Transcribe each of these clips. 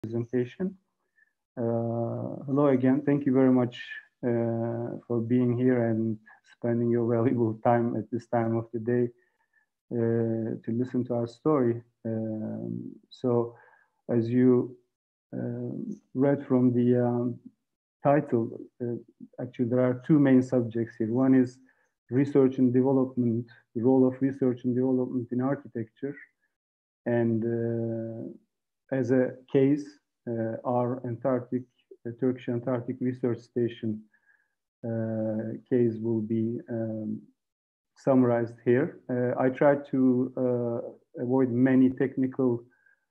presentation. Hello again. Thank you very much for being here and spending your valuable time at this time of the day to listen to our story. So, as you read from the title, actually there are two main subjects here. One is research and development, the role of research and development in architecture. And as a case, our Turkish Antarctic Research Station case will be summarized here. I tried to avoid many technical,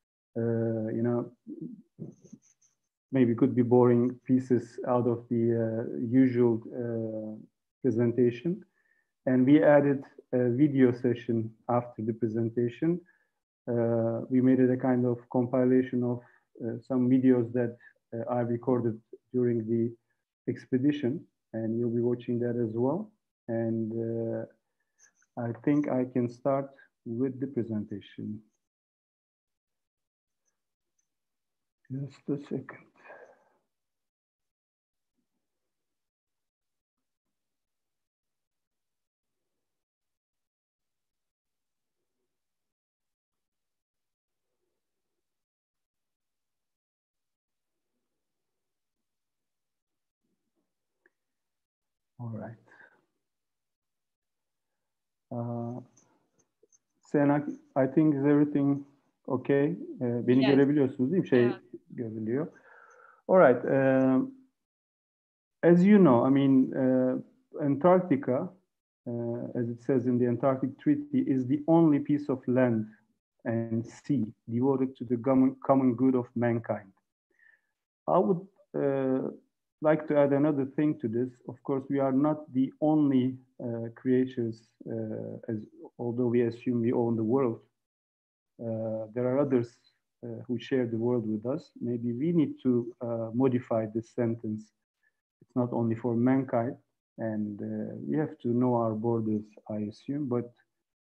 maybe could be boring pieces out of the usual presentation. And we added a video session after the presentation. We made it a kind of compilation of some videos that I recorded during the expedition, and you'll be watching that as well. And I think I can start with the presentation. Just a second. All right. Sen, I think is everything okay? Beni görebiliyorsunuz değil mi? Görülüyor. All right. As you know, I mean, Antarctica, as it says in the Antarctic Treaty, is the only piece of land and sea devoted to the common good of mankind. I would like to add another thing to this. Of course, we are not the only creatures, although we assume we own the world. There are others who share the world with us. Maybe we need to modify this sentence. It's not only for mankind, and we have to know our borders, I assume, but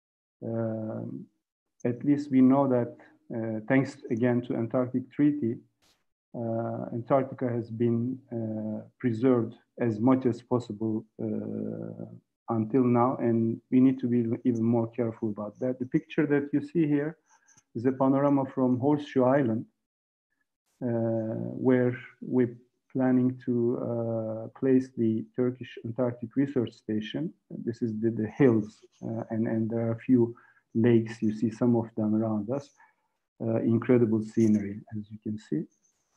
at least we know that thanks again to Antarctic Treaty, Antarctica has been preserved as much as possible until now, and we need to be even more careful about that. The picture that you see here is a panorama from Horseshoe Island, where we're planning to place the Turkish Antarctic Research Station. This is the hills, and there are a few lakes. You see some of them around us. Incredible scenery, as you can see.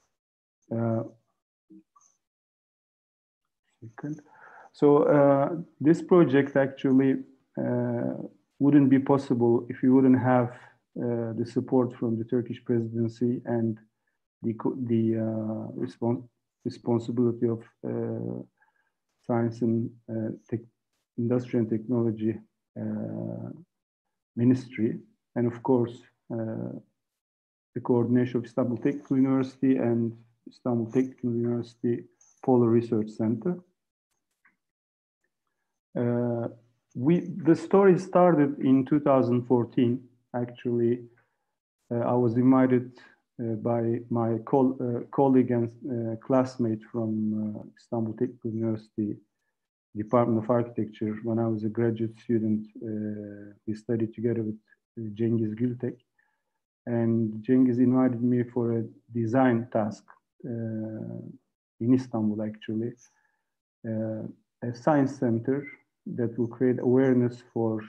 So this project actually wouldn't be possible if we wouldn't have the support from the Turkish presidency and the responsibility of Science and Industry and Technology Ministry, and of course the coordination of Istanbul Technical University and Istanbul Technical University Polar Research Center. The story started in 2014. Actually, I was invited by my colleague and classmate from Istanbul Technical University Department of Architecture. When I was a graduate student, we studied together with Cengiz Gültek. And Cengiz invited me for a design task in Istanbul, actually, a science center that will create awareness for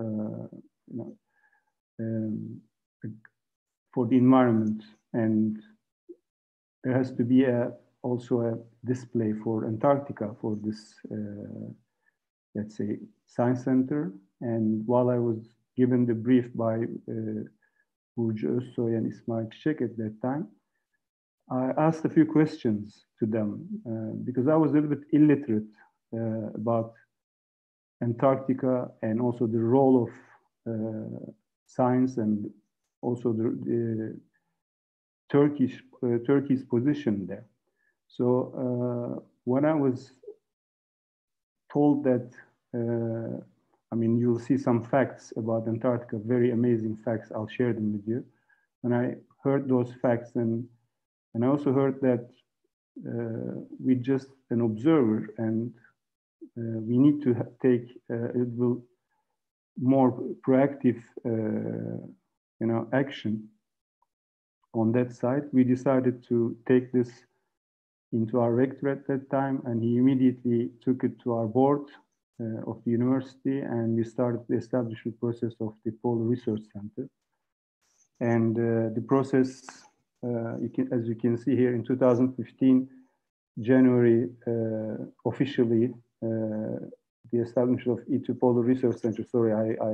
the environment, and there has to be also a display for Antarctica for this, let's say, science center. And while I was given the brief by Burcu Özsoy and İsmail Çiçek at that time, I asked a few questions to them because I was a little bit illiterate about Antarctica and also the role of science and also the Turkey's position there. So when I was told that, I mean, you'll see some facts about Antarctica, very amazing facts. I'll share them with you. When I heard those facts and And I also heard that we're just an observer, and we need to take it will more proactive, action on that side. We decided to take this into our rector at that time, and he immediately took it to our board of the university, and we started the establishment process of the Polar Research Center. And the process, as you can see here, in 2015, January, officially, the establishment of E2 Polar Research Center. Sorry,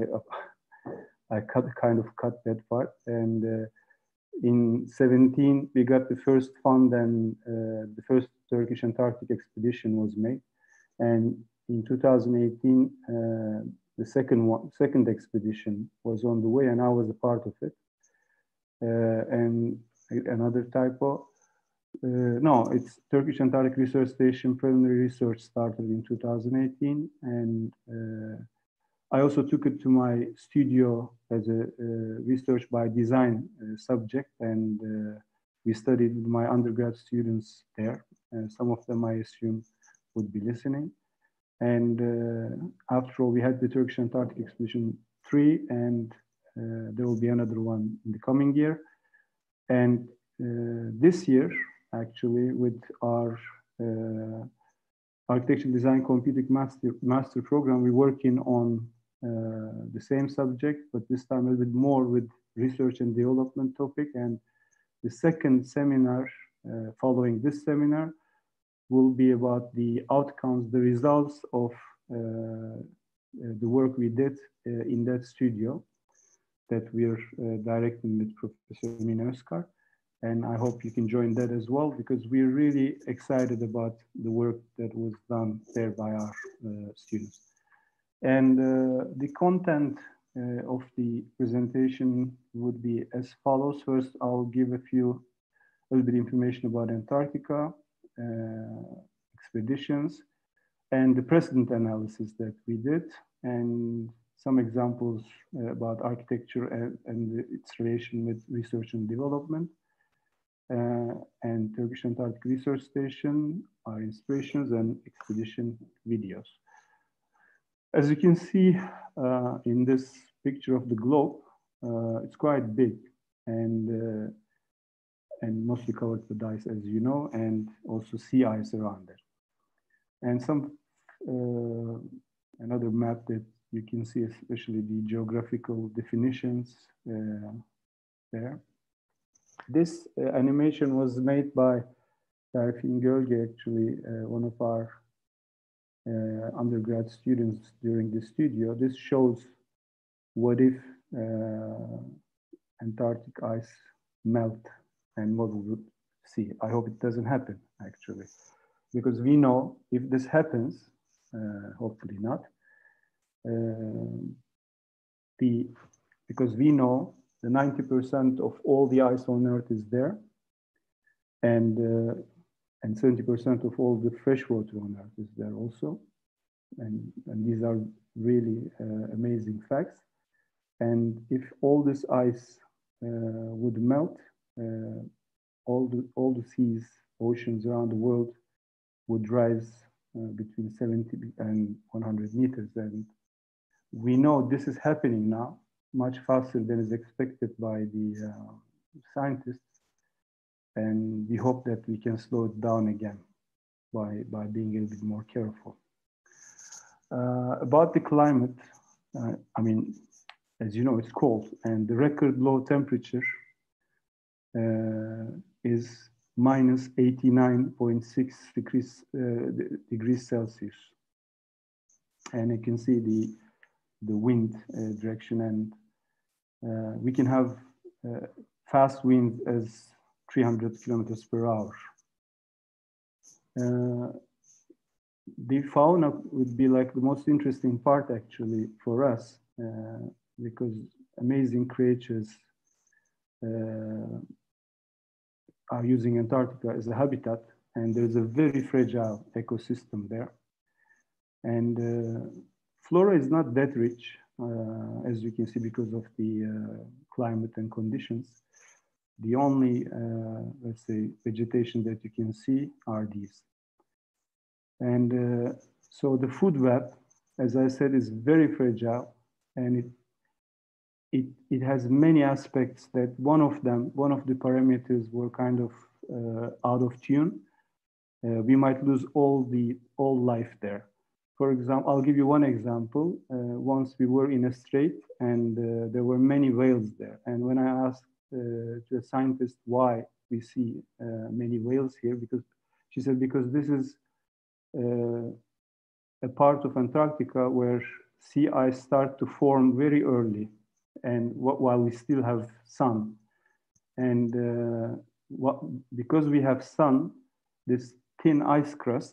I kind of cut that part. And in 17, we got the first fund, and the first Turkish Antarctic expedition was made. And in 2018, the second expedition was on the way, and I was a part of it. And another typo. No, it's Turkish Antarctic Research Station preliminary research started in 2018, and I also took it to my studio as a research by design subject, and we studied with my undergrad students there. Some of them, I assume, would be listening. And after all, we had the Turkish Antarctic Expedition 3, and there will be another one in the coming year. And this year, actually, with our architecture design computing master program, we're working on the same subject, but this time a little bit more with research and development topic. And the second seminar following this seminar will be about the outcomes, the results of the work we did in that studio that we're directing with Professor Mine Özkar. And I hope you can join that as well, because we're really excited about the work that was done there by our students. And the content of the presentation would be as follows. First, I'll give a little bit information about Antarctica, expeditions, and the precedent analysis that we did, and some examples about architecture and its relation with research and development, and Turkish Antarctic Research Station, our inspirations and expedition videos. As you can see in this picture of the globe, it's quite big and mostly covered with ice, as you know, and also sea ice around it. And another map that you can see, especially the geographical definitions there. This animation was made by Berfin Gölge, actually, one of our undergrad students during the studio. This shows what if Antarctic ice melt and what we would see. I hope it doesn't happen, actually, because we know if this happens, hopefully not, because we know the 90% of all the ice on Earth is there, and 70% of all the fresh water on Earth is there also. And these are really amazing facts. And if all this ice would melt, all the seas, oceans around the world would rise between 70 and 100 meters. And we know this is happening now, much faster than is expected by the scientists. And we hope that we can slow it down again by being a little bit more careful. About the climate, I mean, as you know, it's cold, and the record low temperature is minus 89.6 degrees Celsius. And you can see the wind direction, and we can have fast winds as 300 kilometers per hour. The fauna would be like the most interesting part, actually, for us, because amazing creatures are using Antarctica as a habitat, and there's a very fragile ecosystem there. And flora is not that rich, as you can see, because of the climate and conditions. the only, let's say, vegetation that you can see are these. And so the food web, as I said, is very fragile, and it has many aspects that one of the parameters were kind of out of tune. We might lose all life there. For example, I'll give you one example. Once we were in a strait and there were many whales there. And when I asked to a scientist why we see many whales here, because she said, because this is a part of Antarctica where sea ice start to form very early, and while we still have sun. And because we have sun, this thin ice crust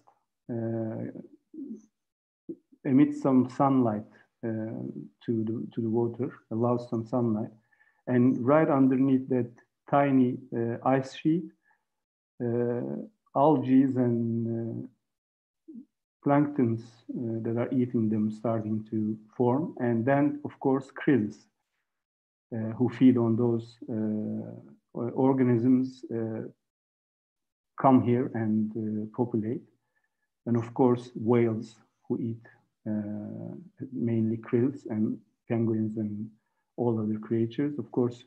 emits some sunlight to the water, allows some sunlight. And right underneath that tiny ice sheet, algae and planktons that are eating them starting to form. And then, of course, krills who feed on those organisms come here and populate. And of course, whales who eat mainly krills, and penguins and all other creatures. Of course,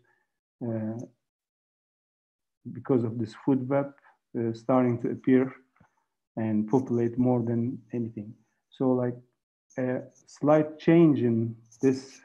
because of this food web starting to appear and populate more than anything. So like a slight change in this,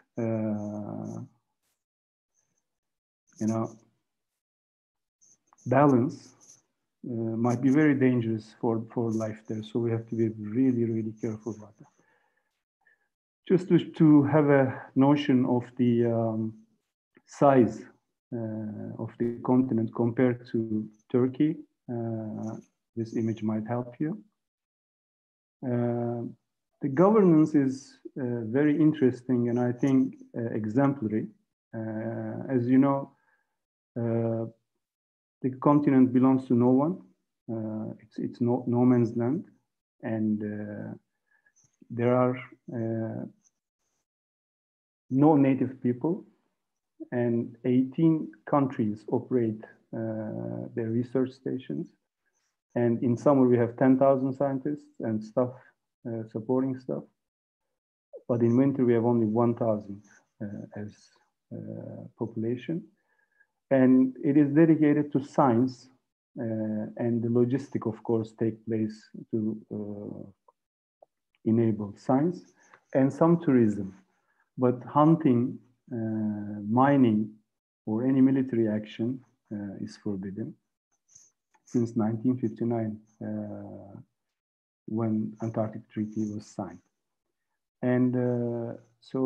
balance might be very dangerous for life there. So we have to be really, really careful about that. Just to have a notion of the size of the continent compared to Turkey, this image might help you. The governance is very interesting and I think exemplary. As you know, the continent belongs to no one. It's no man's land, and there are no native people, and 18 countries operate their research stations. And in summer we have 10,000 scientists and staff, supporting staff. But in winter we have only 1,000 as population. And it is dedicated to science, and the logistic, of course, take place to enable science and some tourism. But hunting, mining, or any military action is forbidden since 1959, when Antarctic Treaty was signed. And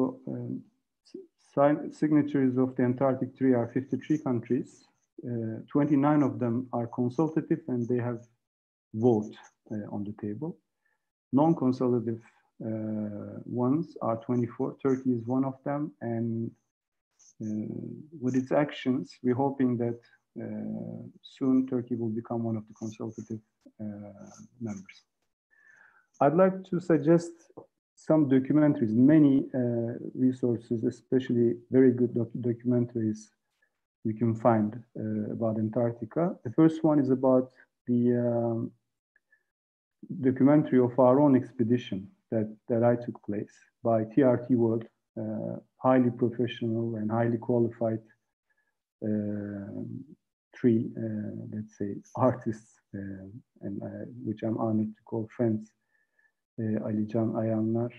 signatories of the Antarctic Treaty are 53 countries. 29 of them are consultative and they have vote on the table. Non-consultative ones are 24. Turkey is one of them. And with its actions, we're hoping that soon Turkey will become one of the consultative members. I'd like to suggest some documentaries, many resources, especially very good documentaries you can find about Antarctica. The first one is about the documentary of our own expedition that I took place by TRT World, highly professional and highly qualified three, let's say, artists, and which I'm honored to call friends. Ali Can Ayanlar,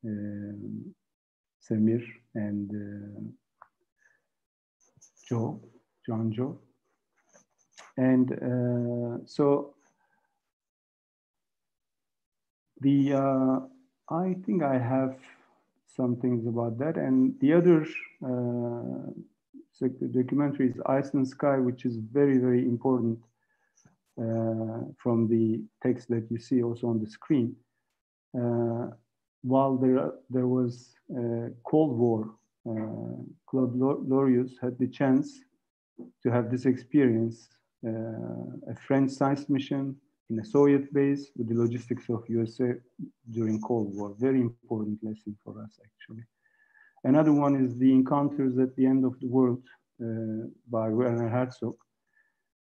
Samir, and John Joe. And so I think I have some things about that. And the other documentary is Ice and Sky, which is very, very important from the text that you see also on the screen. While there was Cold War, Claude Lorius had the chance to have this experience, a French science mission in a Soviet base with the logistics of USA during Cold War. Very important lesson for us, actually. Another one is the Encounters at the End of the World by Werner Herzog.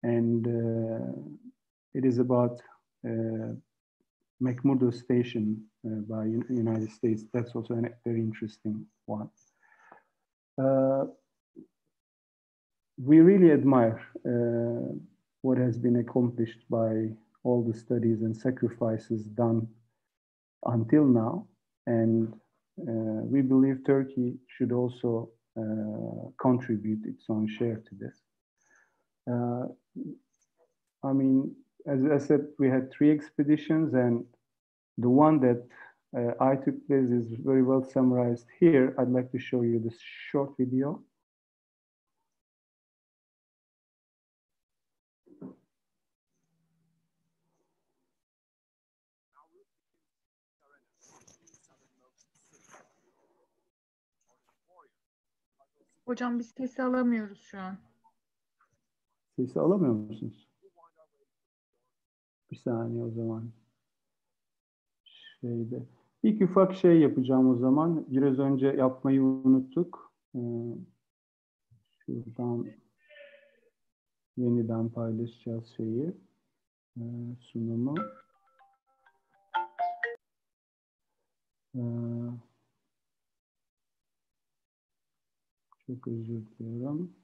and it is about McMurdo Station by United States. That's also a very interesting one. We really admire what has been accomplished by all the studies and sacrifices done until now. And we believe Turkey should also contribute its own share to this. I mean, as I said, we had 3 expeditions, and the one that I took place is very well summarized here. I'd like to show you this short video. Hocam biz sesi alamıyoruz şu an. Sesi alamıyor musunuz? Bir saniye o zaman. İlk ufak şey yapacağım o zaman. Biraz önce yapmayı unuttuk. Şuradan yeniden paylaşacağız şeyi. Sunumu. Çok özür diliyorum.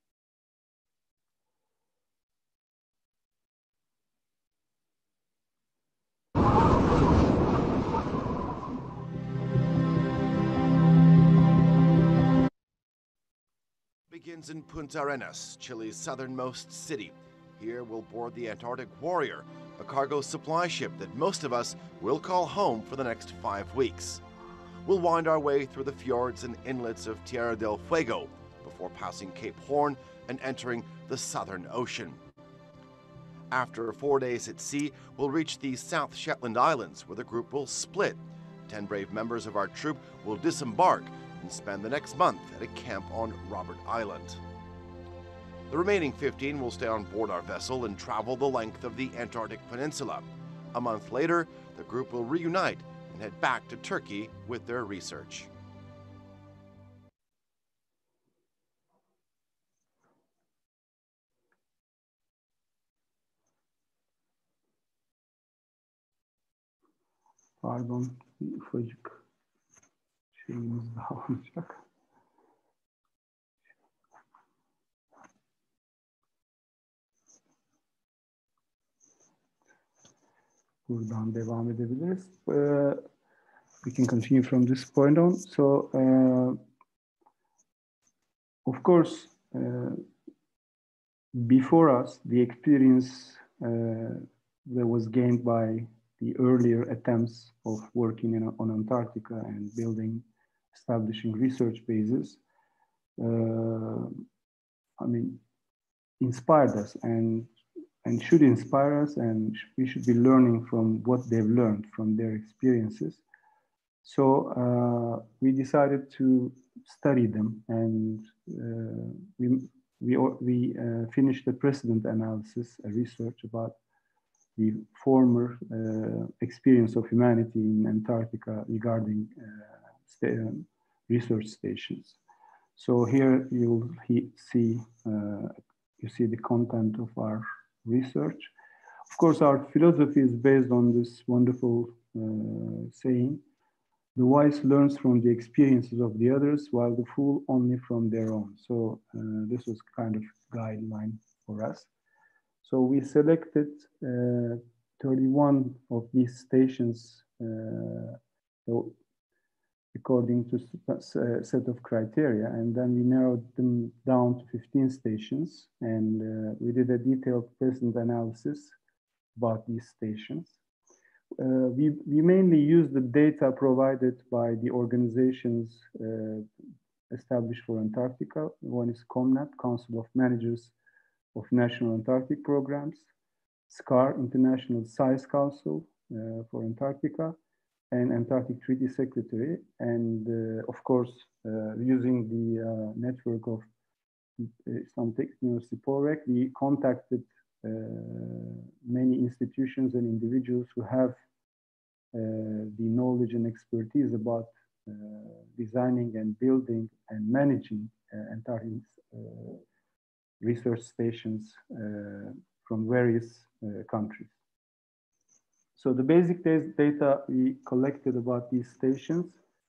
Begins in Punta Arenas, Chile's southernmost city. Here we'll board the Antarctic Warrior, a cargo supply ship that most of us will call home for the next 5 weeks. We'll wind our way through the fjords and inlets of Tierra del Fuego before passing Cape Horn and entering the Southern Ocean. After 4 days at sea, we'll reach the South Shetland Islands, where the group will split. 10 brave members of our troop will disembark and spend the next month at a camp on Robert Island. The remaining 15 will stay on board our vessel and travel the length of the Antarctic Peninsula. A month later, the group will reunite and head back to Turkey with their research. Pardon, bir ufacık şeyimiz daha olacak. Buradan devam edebiliriz. We can continue from this point on. So, of course, before us, the experience that was gained by the earlier attempts of working on Antarctica and establishing research bases, I mean, inspired us and should inspire us, and we should be learning from what they've learned from their experiences. So we decided to study them, and we finished a precedent analysis, a research about the former experience of humanity in Antarctica regarding research stations. So here you'll see the content of our research. Of course, our philosophy is based on this wonderful saying: the wise learns from the experiences of the others, while the fool only from their own. So this was kind of guideline for us. So we selected 31 of these stations according to a set of criteria, and then we narrowed them down to 15 stations, and we did a detailed precedent analysis about these stations. We mainly use the data provided by the organizations established for Antarctica. One is COMNAT, Council of Managers of National Antarctic Programs, SCAR, International Science Council for Antarctica, and Antarctic Treaty Secretary. And of course, using the network of Islamic University POREC, we contacted many institutions and individuals who have the knowledge and expertise about designing and building and managing Antarctic research stations from various countries. So the basic data we collected about these stations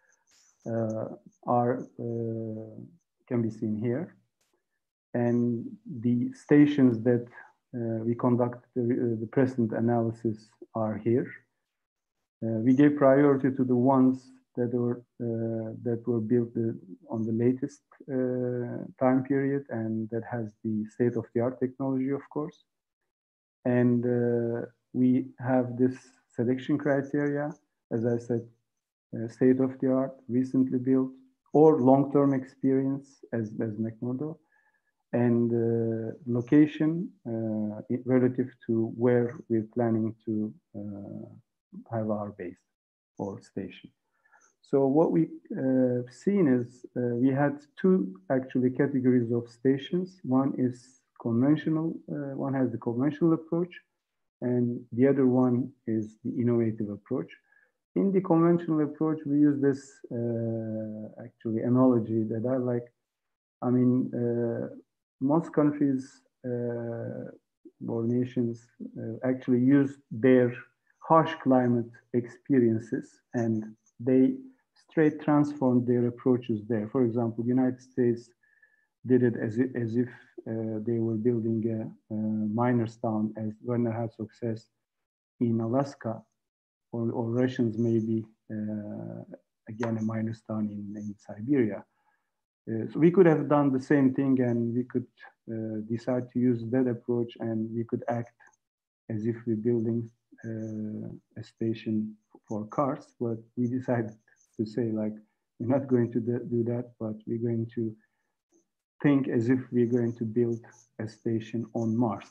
can be seen here. And the stations that we conduct the present analysis are here. We gave priority to the ones that were built on the latest time period and that has the state-of-the-art technology, of course. And we have this selection criteria, as I said, state-of-the-art, recently built, or long-term experience as McMurdo, and location relative to where we're planning to have our base or station. So what we've seen is we had two actually categories of stations. One is conventional, one has the conventional approach, and the other one is the innovative approach. In the conventional approach, we use this actually analogy that I like. I mean, most countries or nations actually use their harsh climate experiences and they straight transformed their approaches there. For example, the United States did it as if they were building a miner's town, as Werner had success in Alaska, or Russians maybe again a miner's town in Siberia. So we could have done the same thing, and we could decide to use that approach, and we could act as if we're building a station for cars. But we decided to say, like, we're not going to do that, but we're going to think as if we're going to build a station on Mars.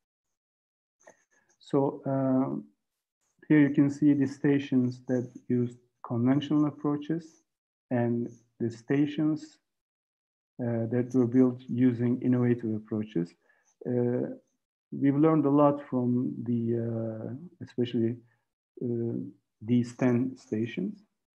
So here you can see the stations that use conventional approaches and the stations that were built using innovative approaches. We've learned a lot from the, especially these 10 stations.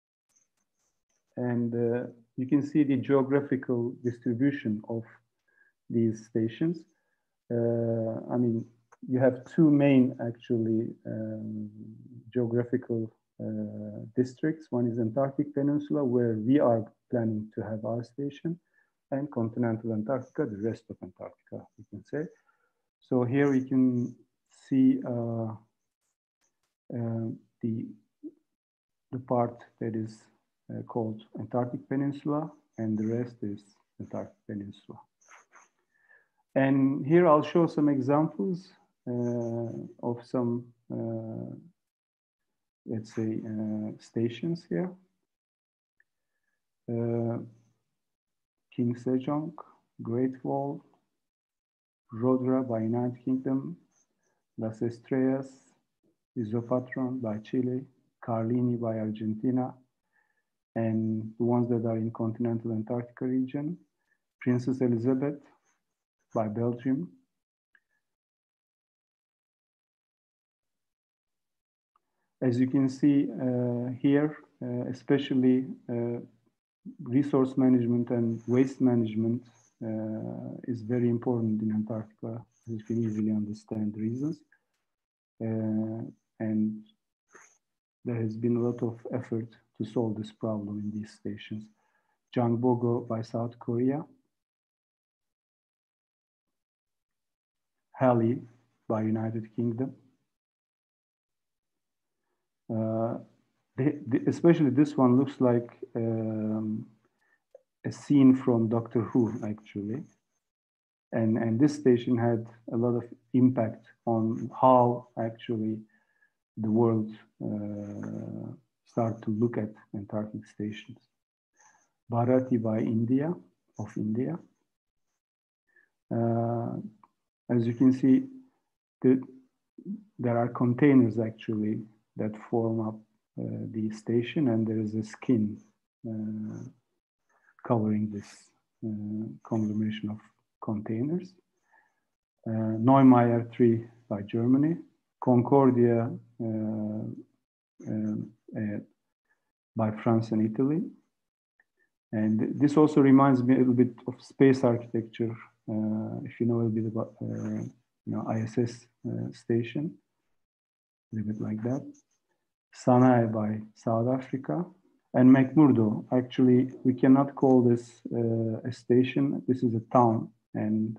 And you can see the geographical distribution of these stations. I mean, you have two main actually geographical districts. One is Antarctic Peninsula, where we are planning to have our station, and continental Antarctica, the rest of Antarctica, you can say. So here we can see the part that is called Antarctic Peninsula, and the rest is Antarctic Peninsula. And here I'll show some examples of some, let's say, stations here. King Sejong, Great Wall, Rodra by United Kingdom, Las Estrellas, Isopatron by Chile, Carlini by Argentina, and the ones that are in continental Antarctica region, Princess Elizabeth by Belgium, as you can see here, especially resource management and waste management is very important in Antarctica, as you can easily understand the reasons. And there has been a lot of effort to solve this problem in these stations. Jangbogo by South Korea, Halley by United Kingdom. Especially this one looks like a scene from Doctor Who, actually. And this station had a lot of impact on how actually the world started to look at Antarctic stations. Bharati by India, of India. As you can see, there are containers actually that form up the station, and there is a skin covering this conglomeration of containers. Neumeier 3 by Germany, Concordia by France and Italy. And this also reminds me a little bit of space architecture if you know a little bit about ISS station, a little bit like that. Sanae by South Africa, and McMurdo. Actually, we cannot call this a station. This is a town and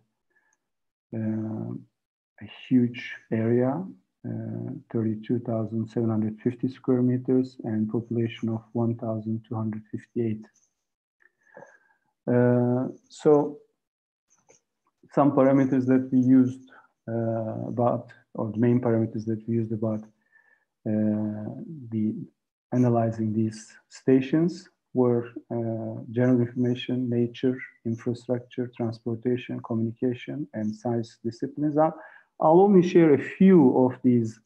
a huge area, 32,750 square meters and population of 1,258. So some parameters that we used or the main parameters that we used about analyzing these stations were general information, nature, infrastructure, transportation, communication, and science disciplines. I'll only share a few of these,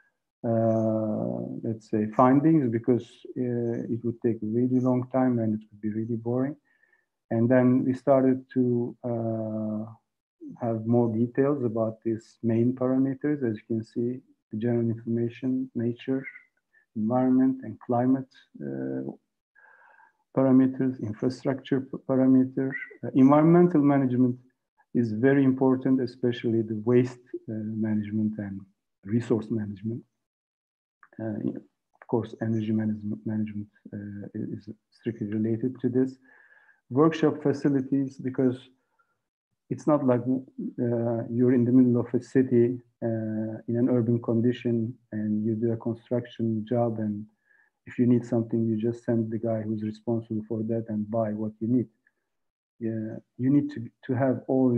let's say, findings because it would take a really long time and it would be really boring. And then we started to have more details about these main parameters. As you can see, the general information, nature, environment and climate parameters, infrastructure parameter. Environmental management is very important, especially the waste management and resource management. Of course, energy management is strictly related to this. Workshop facilities, because it's not like you're in the middle of a city in an urban condition and you do a construction job, and if you need something, you just send the guy who's responsible for that and buy what you need. Yeah, you need to have all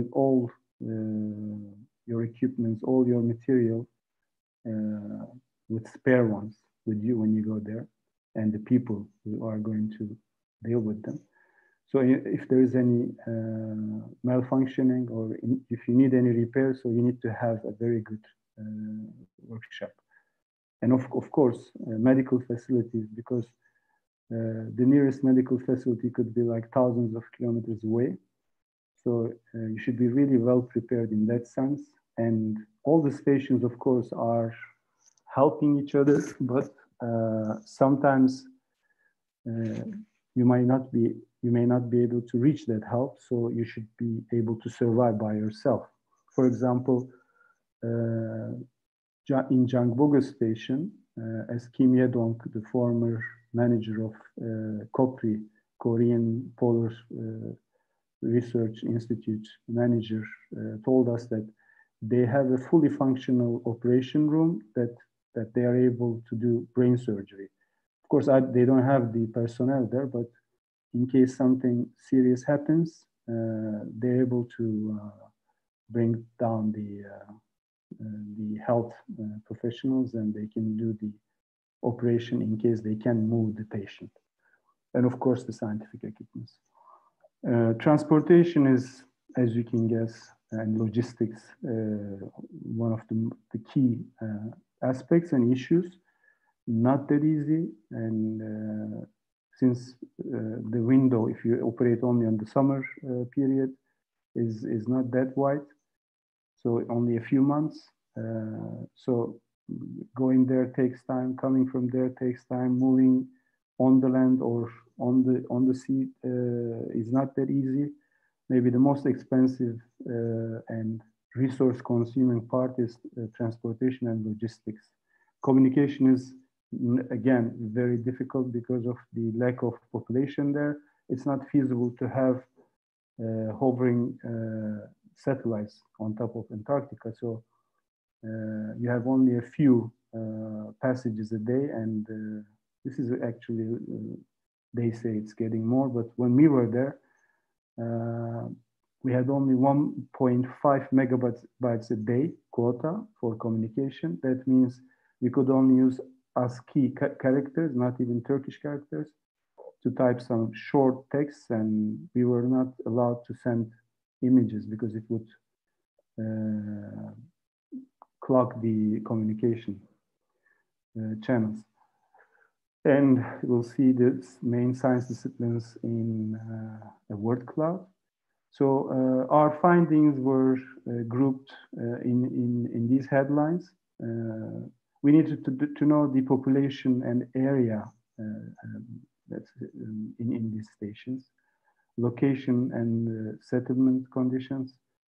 your equipments, all your material with spare ones with you when you go there, and the people who are going to deal with them. So if there is any malfunctioning or if you need any repair, so you need to have a very good workshop. And of course, medical facilities, because the nearest medical facility could be like thousands of kilometers away. So you should be really well prepared in that sense. And all the stations, of course, are helping each other, but sometimes you may not be able to reach that help, so you should be able to survive by yourself. For example, in Jangboga station, as Kim Yedong, the former manager of KOPRI, Korean Polar Research Institute manager, told us that they have a fully functional operation room that they are able to do brain surgery. Of course, they don't have the personnel there, but in case something serious happens, they're able to bring down the health professionals, and they can do the operation in case they can move the patient. And of course, the scientific equipment. Transportation is, as you can guess, and logistics, one of the key aspects and issues. Not that easy, and since the window, if you operate only on the summer period, is not that wide, so only a few months. So going there takes time, coming from there takes time, moving on the land or on the sea is not that easy. Maybe the most expensive and resource consuming part is transportation and logistics. Communication is, again, very difficult because of the lack of population there. It's not feasible to have hovering satellites on top of Antarctica. So you have only a few passages a day, and this is actually, they say it's getting more, but when we were there, we had only 1.5 megabytes a day quota for communication. That means we could only use ASCII characters, not even Turkish characters, to type some short texts, and we were not allowed to send images because it would clog the communication channels. And we'll see the main science disciplines in a word cloud. So our findings were grouped in these headlines. We needed to know the population and area that's in these stations, location and settlement conditions,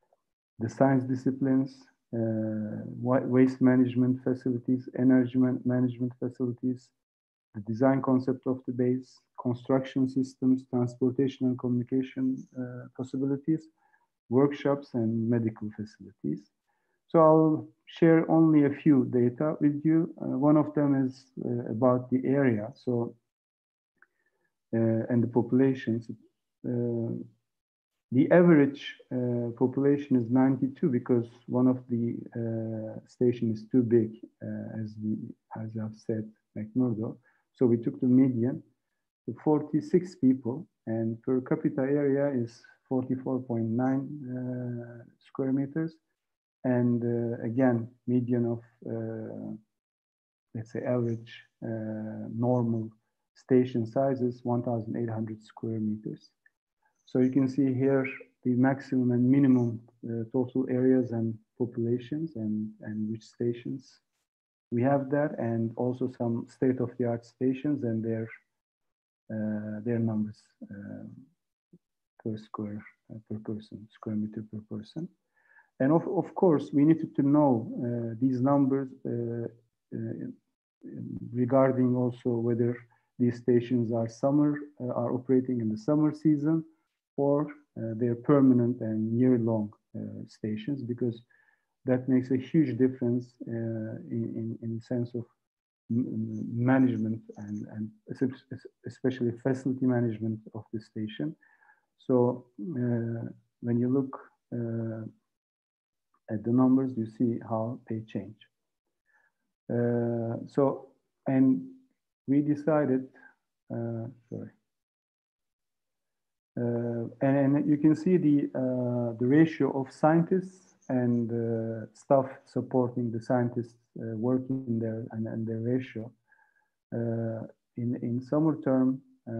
the science disciplines, waste management facilities, energy management facilities, the design concept of the base, construction systems, transportation and communication possibilities, workshops, and medical facilities. So I'll share only a few data with you. One of them is about the area, so and the populations. The average population is 92 because one of the stations is too big, as I've said, McMurdo. So we took the median to 46 people, and per capita area is 44.9 square meters. And again, median of, let's say, average normal station size is 1,800 square meters. So you can see here the maximum and minimum total areas and populations and which stations we have that, and also some state-of-the-art stations and their numbers per person, square meter per person. And of course, we needed to know these numbers regarding also whether these stations are operating in the summer season, or they're permanent and year-long stations, because that makes a huge difference in the sense of management and especially facility management of the station. So when you look at the numbers, you see how they change. And we decided, and you can see the ratio of scientists and staff supporting the scientists working there, and the ratio. In summer term,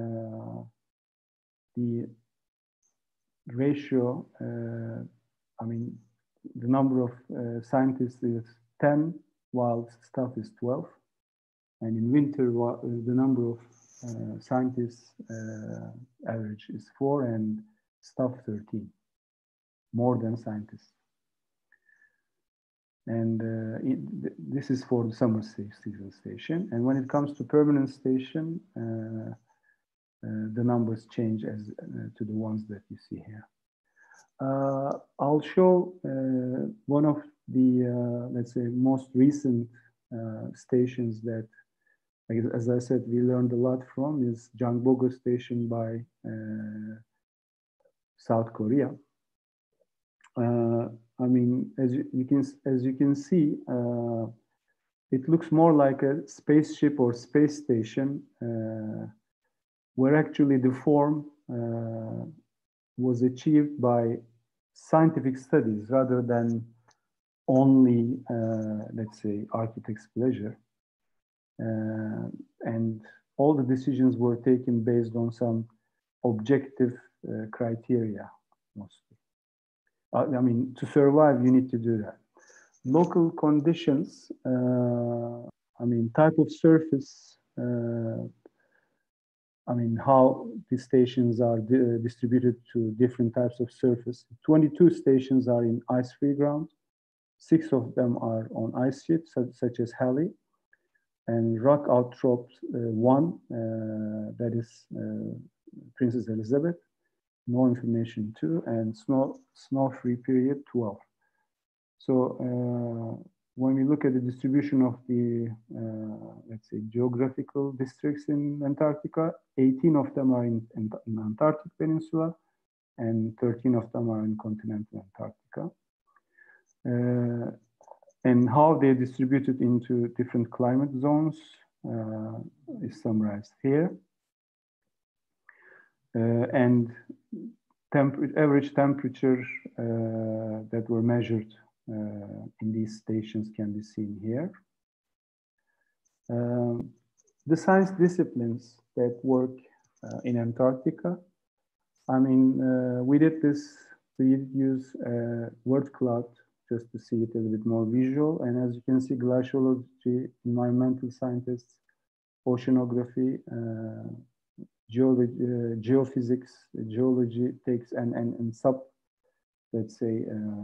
the ratio, I mean, the number of scientists is 10, while staff is 12. And in winter, the number of scientists average is 4 and staff 13, more than scientists. And this is for the summer season station. And when it comes to permanent station, the numbers change as to the ones that you see here. I'll show one of the, let's say, most recent stations that, as I said, we learned a lot from, is Jangbogo Station by South Korea. I mean, as you can see, it looks more like a spaceship or space station, where actually the form was achieved by scientific studies rather than only, let's say, architect's pleasure. And all the decisions were taken based on some objective criteria, mostly. I mean, to survive, you need to do that. Local conditions, I mean, type of surface, I mean, how the stations are distributed to different types of surface. 22 stations are in ice-free ground. 6 of them are on ice sheets, such as Halley. And rock outcrops 1, that is Princess Elizabeth. No information 2, and snow-free period 12. So when we look at the distribution of the, let's say, geographical districts in Antarctica, 18 of them are in Antarctic Peninsula, and 13 of them are in continental Antarctica. And how they're distributed into different climate zones is summarized here. And average temperature that were measured in these stations can be seen here. The science disciplines that work in Antarctica, I mean, we did use word cloud just to see it a little bit more visual. And as you can see, glaciology, environmental scientists, oceanography, geophysics, geology takes, and let's say,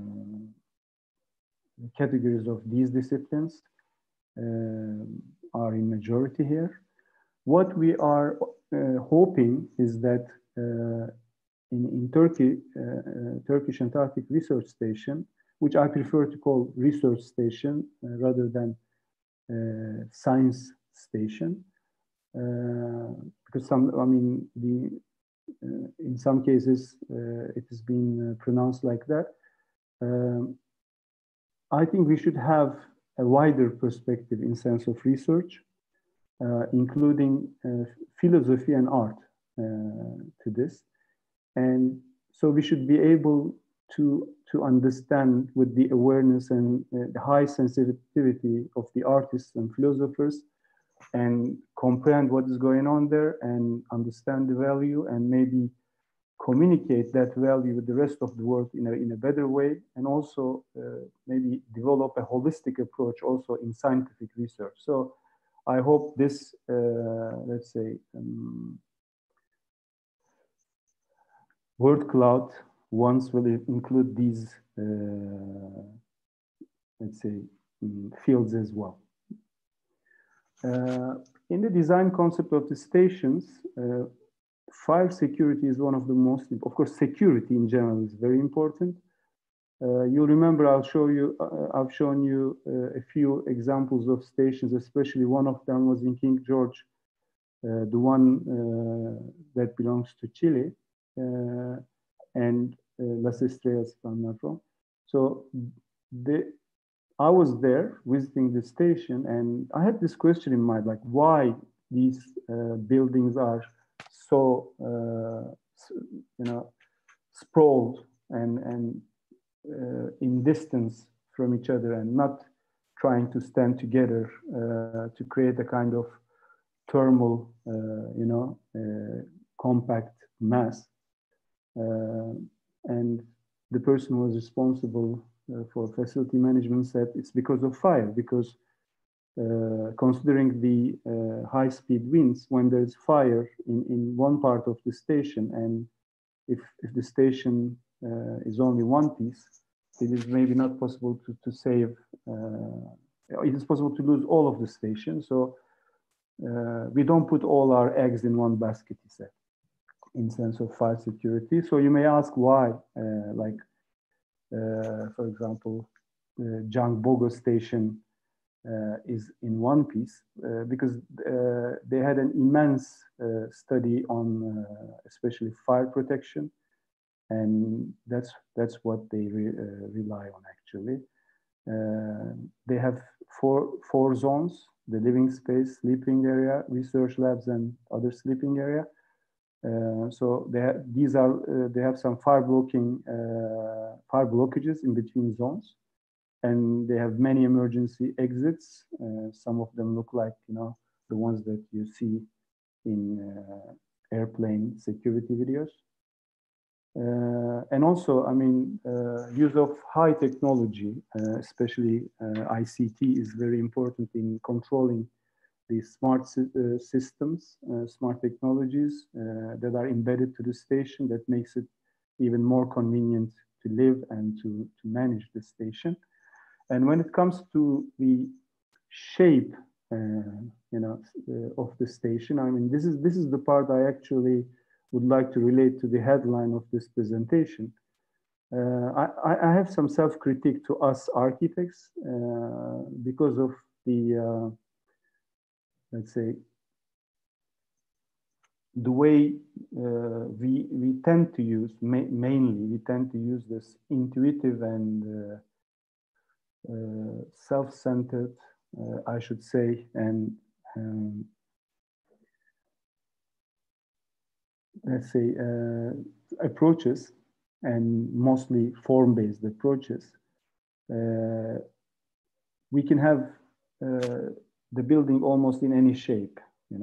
categories of these disciplines are in majority here. What we are hoping is that in Turkey, Turkish Antarctic Research Station, which I prefer to call research station rather than science station, because in some cases it has been pronounced like that. I think we should have a wider perspective in sense of research, including philosophy and art to this. And so we should be able to understand with the awareness and the high sensitivity of the artists and philosophers and comprehend what is going on there and understand the value and maybe communicate that value with the rest of the world in a better way, and also maybe develop a holistic approach also in scientific research. So I hope this, let's say, word cloud once will include these, let's say, fields as well. In the design concept of the stations, fire security is one of the most, of course, security in general is very important. You'll remember I've shown you a few examples of stations, especially one of them was in King George, the one that belongs to Chile, and Las Estrellas, if I'm not wrong. So I was there visiting the station, and I had this question in mind, like why these buildings are so, sprawled and in distance from each other and not trying to stand together to create a kind of thermal, compact mass. And the person who was responsible for facility management said it's because of fire, because considering the high-speed winds, when there's fire in one part of the station, and if the station is only one piece, it is maybe not possible to save, it is possible to lose all of the station. So we don't put all our eggs in one basket, he said, in sense of fire security. So you may ask why, for example, the Jangbogo station is in one piece, because they had an immense study on especially fire protection, and that's what they rely on actually. They have four zones: the living space, sleeping area, research labs, and other sleeping area. So they have some fire blockages in between zones, and they have many emergency exits. Some of them look like the ones that you see in airplane security videos. And also, use of high technology, especially ICT, is very important in controlling these smart systems, smart technologies that are embedded to the station that makes it even more convenient to live and to manage the station. And when it comes to the shape, of the station, this is the part I actually would like to relate to the headline of this presentation. I have some self-critique to us architects because of the, let's say, the way we tend to use, mainly we tend to use this intuitive and self-centered, I should say, and let's say approaches, and mostly form-based approaches. We can have the building almost in any shape,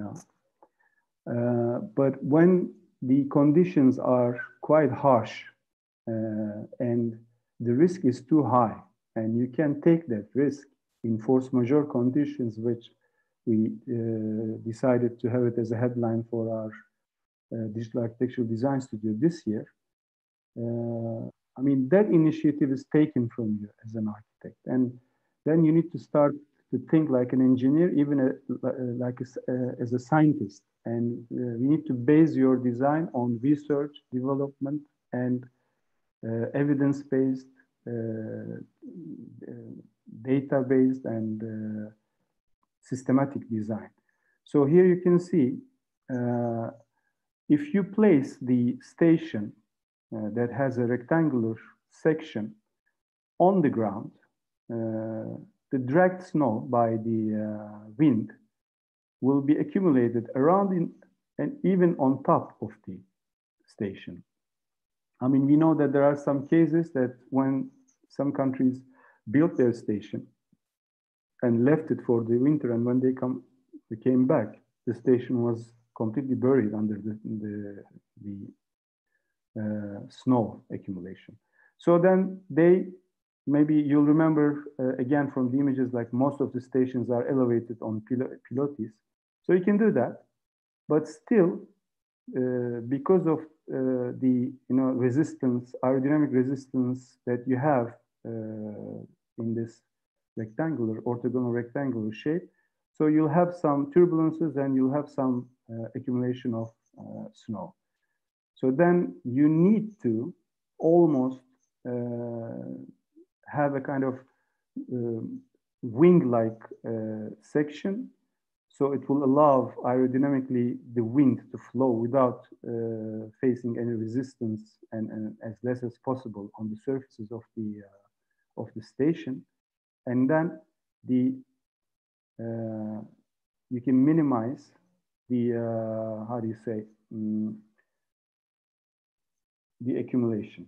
but when the conditions are quite harsh and the risk is too high, and you can take that risk in force majeure conditions, which we decided to have it as a headline for our digital architectural design studio this year. I mean, that initiative is taken from you as an architect. And then you need to start to think like an engineer, even as a scientist. And you need to base your design on research, development, and evidence-based, data-based, and systematic design. So here you can see, if you place the station that has a rectangular section on the ground, the dragged snow by the wind will be accumulated around and even on top of the station. I mean, we know that there are some cases that when some countries built their station and left it for the winter, and when they came back, the station was completely buried under the snow accumulation. So then maybe you'll remember again from the images, like most of the stations are elevated on pilotis. So you can do that, but still, because of the resistance, aerodynamic resistance that you have in this orthogonal rectangular shape, so you'll have some turbulences and you'll have some accumulation of snow. So then you need to almost have a kind of wing-like section, so it will allow aerodynamically the wind to flow without facing any resistance and as less as possible on the surfaces of the station. And then you can minimize the how do you say the accumulation.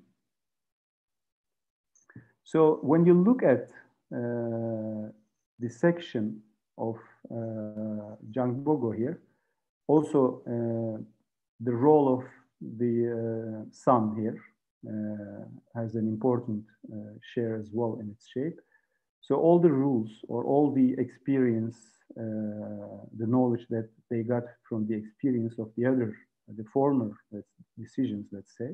So when you look at the section of Jangbogo here, also the role of the sun here has an important share as well in its shape. So all the rules or all the experience, the knowledge that they got from the experience of the former decisions, let's say,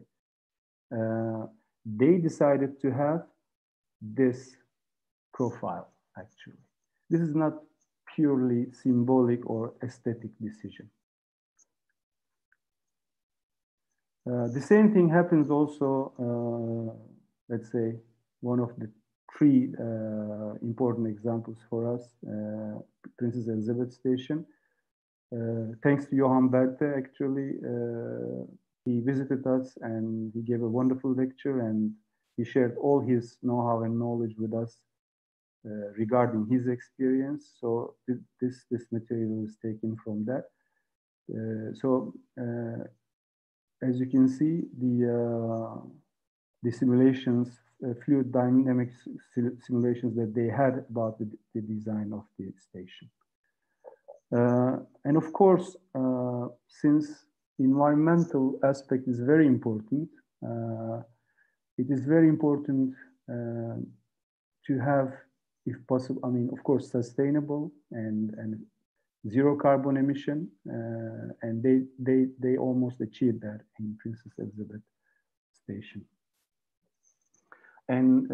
they decided to have this profile, actually. This is not purely symbolic or aesthetic decision. The same thing happens also, let's say, one of the three important examples for us, Princess Elizabeth Station. Thanks to Johan Berthe, actually, he visited us and he gave a wonderful lecture, and he shared all his know-how and knowledge with us regarding his experience. So this material is taken from that. As you can see, the simulations, fluid dynamics simulations that they had about the design of the station. And of course, since environmental aspect is very important, it is very important to have, if possible, I mean, of course, sustainable and zero carbon emission, and they almost achieved that in Princess Elizabeth Station. And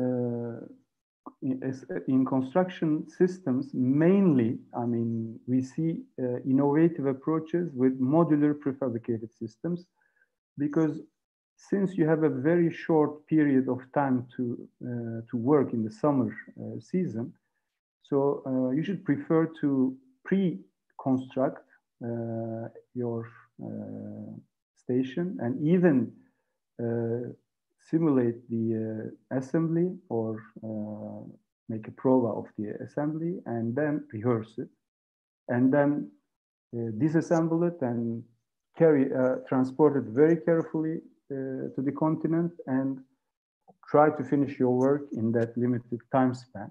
in construction systems, mainly, I mean, we see innovative approaches with modular prefabricated systems, because since you have a very short period of time to work in the summer season, so you should prefer to pre-construct your station and even simulate the assembly or make a prova of the assembly and then rehearse it, and then disassemble it and transport it very carefully to the continent and try to finish your work in that limited time span.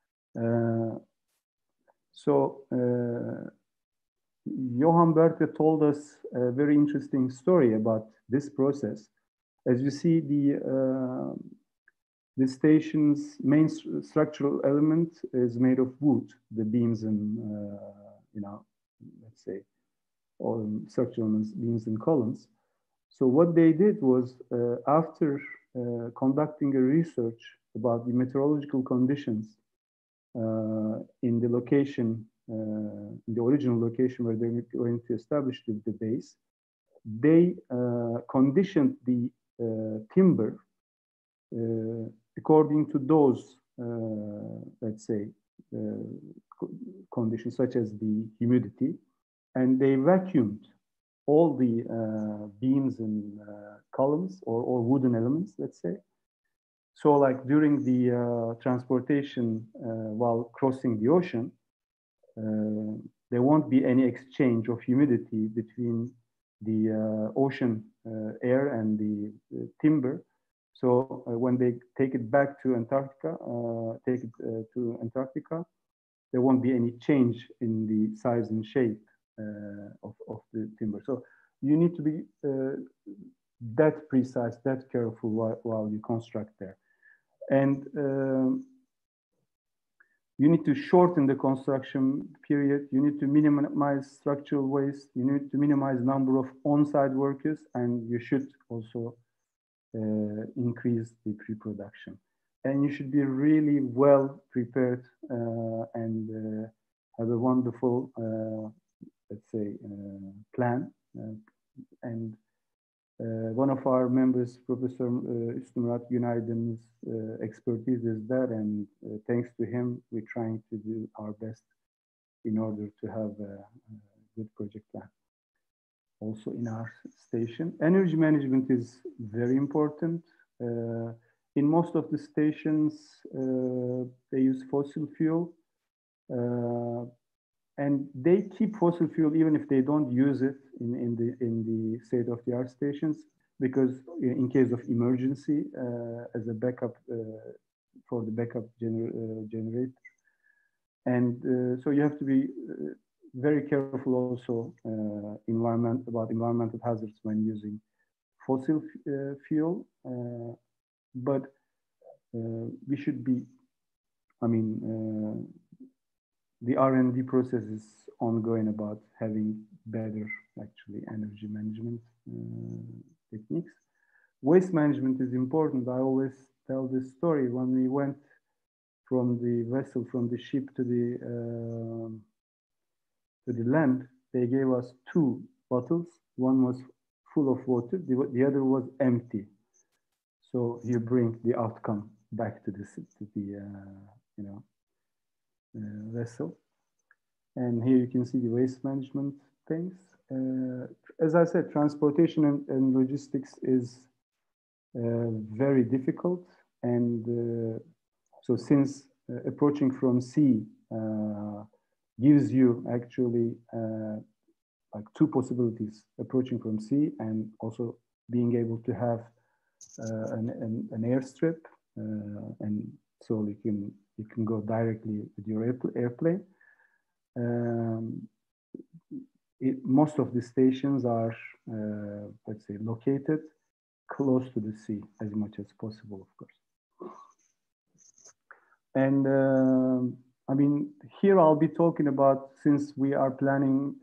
Johan Berthe told us a very interesting story about this process. As you see, the station's main structural element is made of wood, the beams and, let's say, all structural beams and columns. So what they did was, after conducting a research about the meteorological conditions in the location, in the original location where they're going to establish the base. They conditioned the timber according to those, let's say, conditions such as the humidity, and they vacuumed all the beams and columns or wooden elements, let's say. So like during the transportation while crossing the ocean, there won't be any exchange of humidity between the ocean air and the timber. So when they take it back to Antarctica, there won't be any change in the size and shape of the timber. So you need to be that precise, that careful while you construct there. And you need to shorten the construction period. You need to minimize structural waste. You need to minimize number of on-site workers, and you should also increase the pre-production. And you should be really well prepared and have a wonderful, let's say, plan. And one of our members, Professor Üstümurat Günaydın's expertise is that, and thanks to him, we're trying to do our best in order to have a good project plan. Also in our station, energy management is very important. In most of the stations, they use fossil fuel, and they keep fossil fuel even if they don't use it in the state-of-the-art stations, because in case of emergency, as a backup for the backup generator. And so you have to be very careful also about environmental hazards when using fossil fuel. But we should be, I mean, the R&D process is ongoing about having better, actually, energy management techniques. Waste management is important. I always tell this story. When we went from the vessel, from the ship to the land, they gave us 2 bottles. One was full of water, the other was empty. So you bring the outcome back to the vessel. And here you can see the waste management things. As I said, transportation and logistics is very difficult. And so since approaching from sea gives you actually like 2 possibilities, approaching from sea and also being able to have an airstrip, and so you can go directly with your airplane. Most of the stations are, let's say, located close to the sea as much as possible, of course. And I mean, here I'll be talking about, since we are planning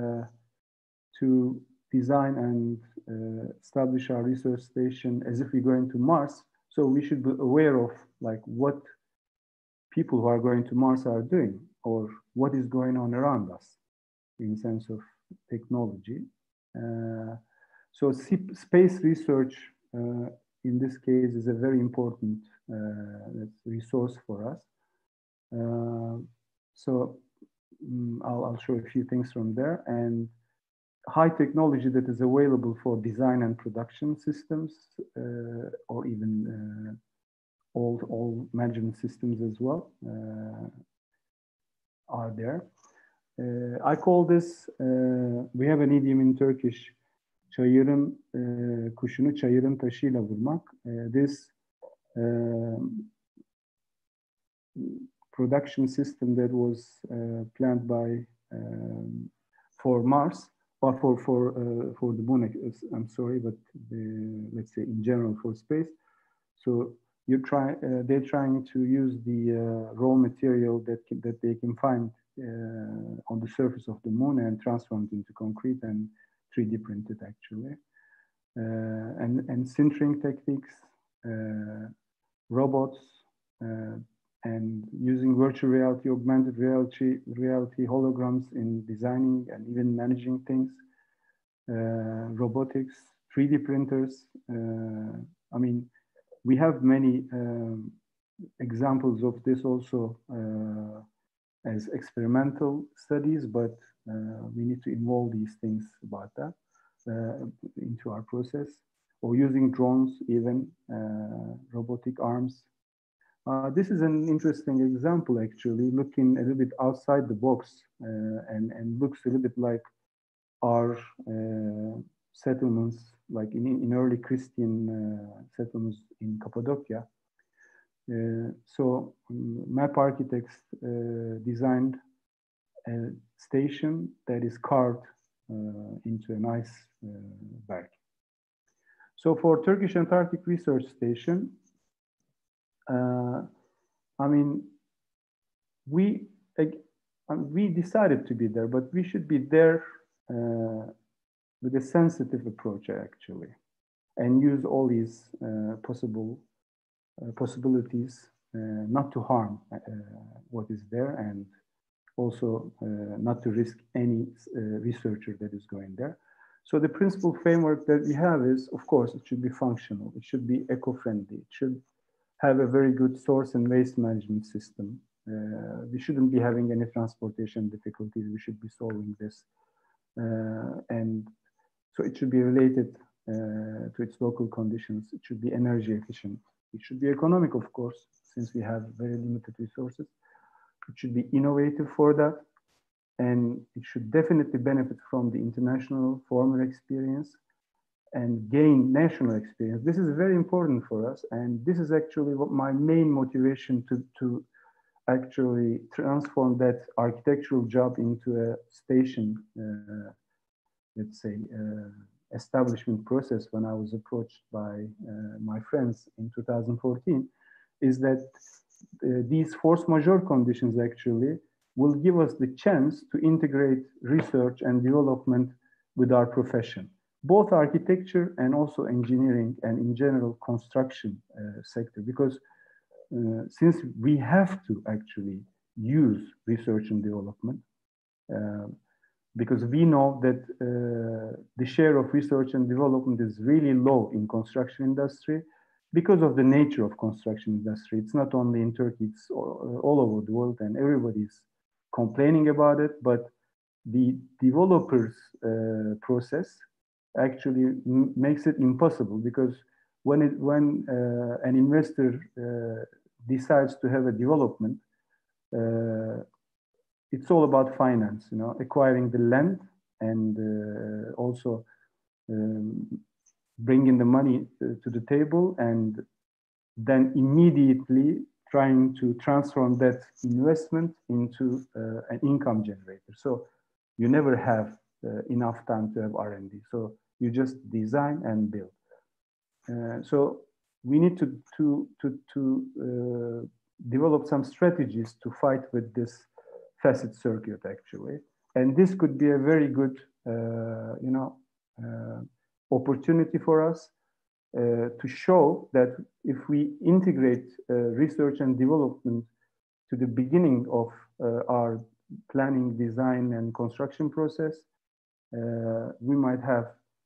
to design and establish our research station as if we're going to Mars. So we should be aware of like what people who are going to Mars are doing, or what is going on around us in sense of technology. So space research in this case is a very important resource for us. So I'll show a few things from there, and high technology that is available for design and production systems, or even all management systems as well, are there. I call this, we have an idiom in Turkish, çayırın kuşunu çayırın taşıyla vurmak. This production system that was planned by for Mars, or for the moon, I'm sorry, but let's say in general for space. So they're trying to use the raw material that they can find on the surface of the moon and transform it into concrete and 3D printed actually. And sintering techniques robots, and using virtual reality, augmented reality holograms in designing and even managing things, robotics, 3D printers. I mean, we have many examples of this also as experimental studies, but we need to involve these things about that into our process, or using drones, even robotic arms. This is an interesting example, actually, looking a little bit outside the box and looks a little bit like our settlements, like in early Christian settlements in Cappadocia. So map architects designed a station that is carved into a nice berg. So for Turkish Antarctic Research Station, I mean, we decided to be there, but we should be there with a sensitive approach, actually, and use all these possibilities not to harm what is there, and also not to risk any researcher that is going there. So the principal framework that we have is, of course, it should be functional. It should be eco-friendly. It should have a very good source and waste management system. We shouldn't be having any transportation difficulties. We should be solving this. And so it should be related to its local conditions. It should be energy efficient. It should be economic, of course, since we have very limited resources. It should be innovative for that. And it should definitely benefit from the international former experience and gain national experience. This is very important for us. And this is actually what my main motivation to actually transform that architectural job into a station, let's say, establishment process when I was approached by my friends in 2014, is that these force majeure conditions actually will give us the chance to integrate research and development with our profession, both architecture and also engineering and in general construction sector, because since we have to actually use research and development, because we know that the share of research and development is really low in construction industry because of the nature of construction industry. It's not only in Turkey, it's all over the world, and everybody's complaining about it, but the developers process actually makes it impossible, because when an investor decides to have a development, it's all about finance, you know, acquiring the land and also bringing the money to the table, and then immediately trying to transform that investment into an income generator. So you never have enough time to have R&D. So you just design and build. So we need to develop some strategies to fight with this facet circuit, actually. And this could be a very good, opportunity for us to show that if we integrate research and development to the beginning of our planning, design, and construction process, we might have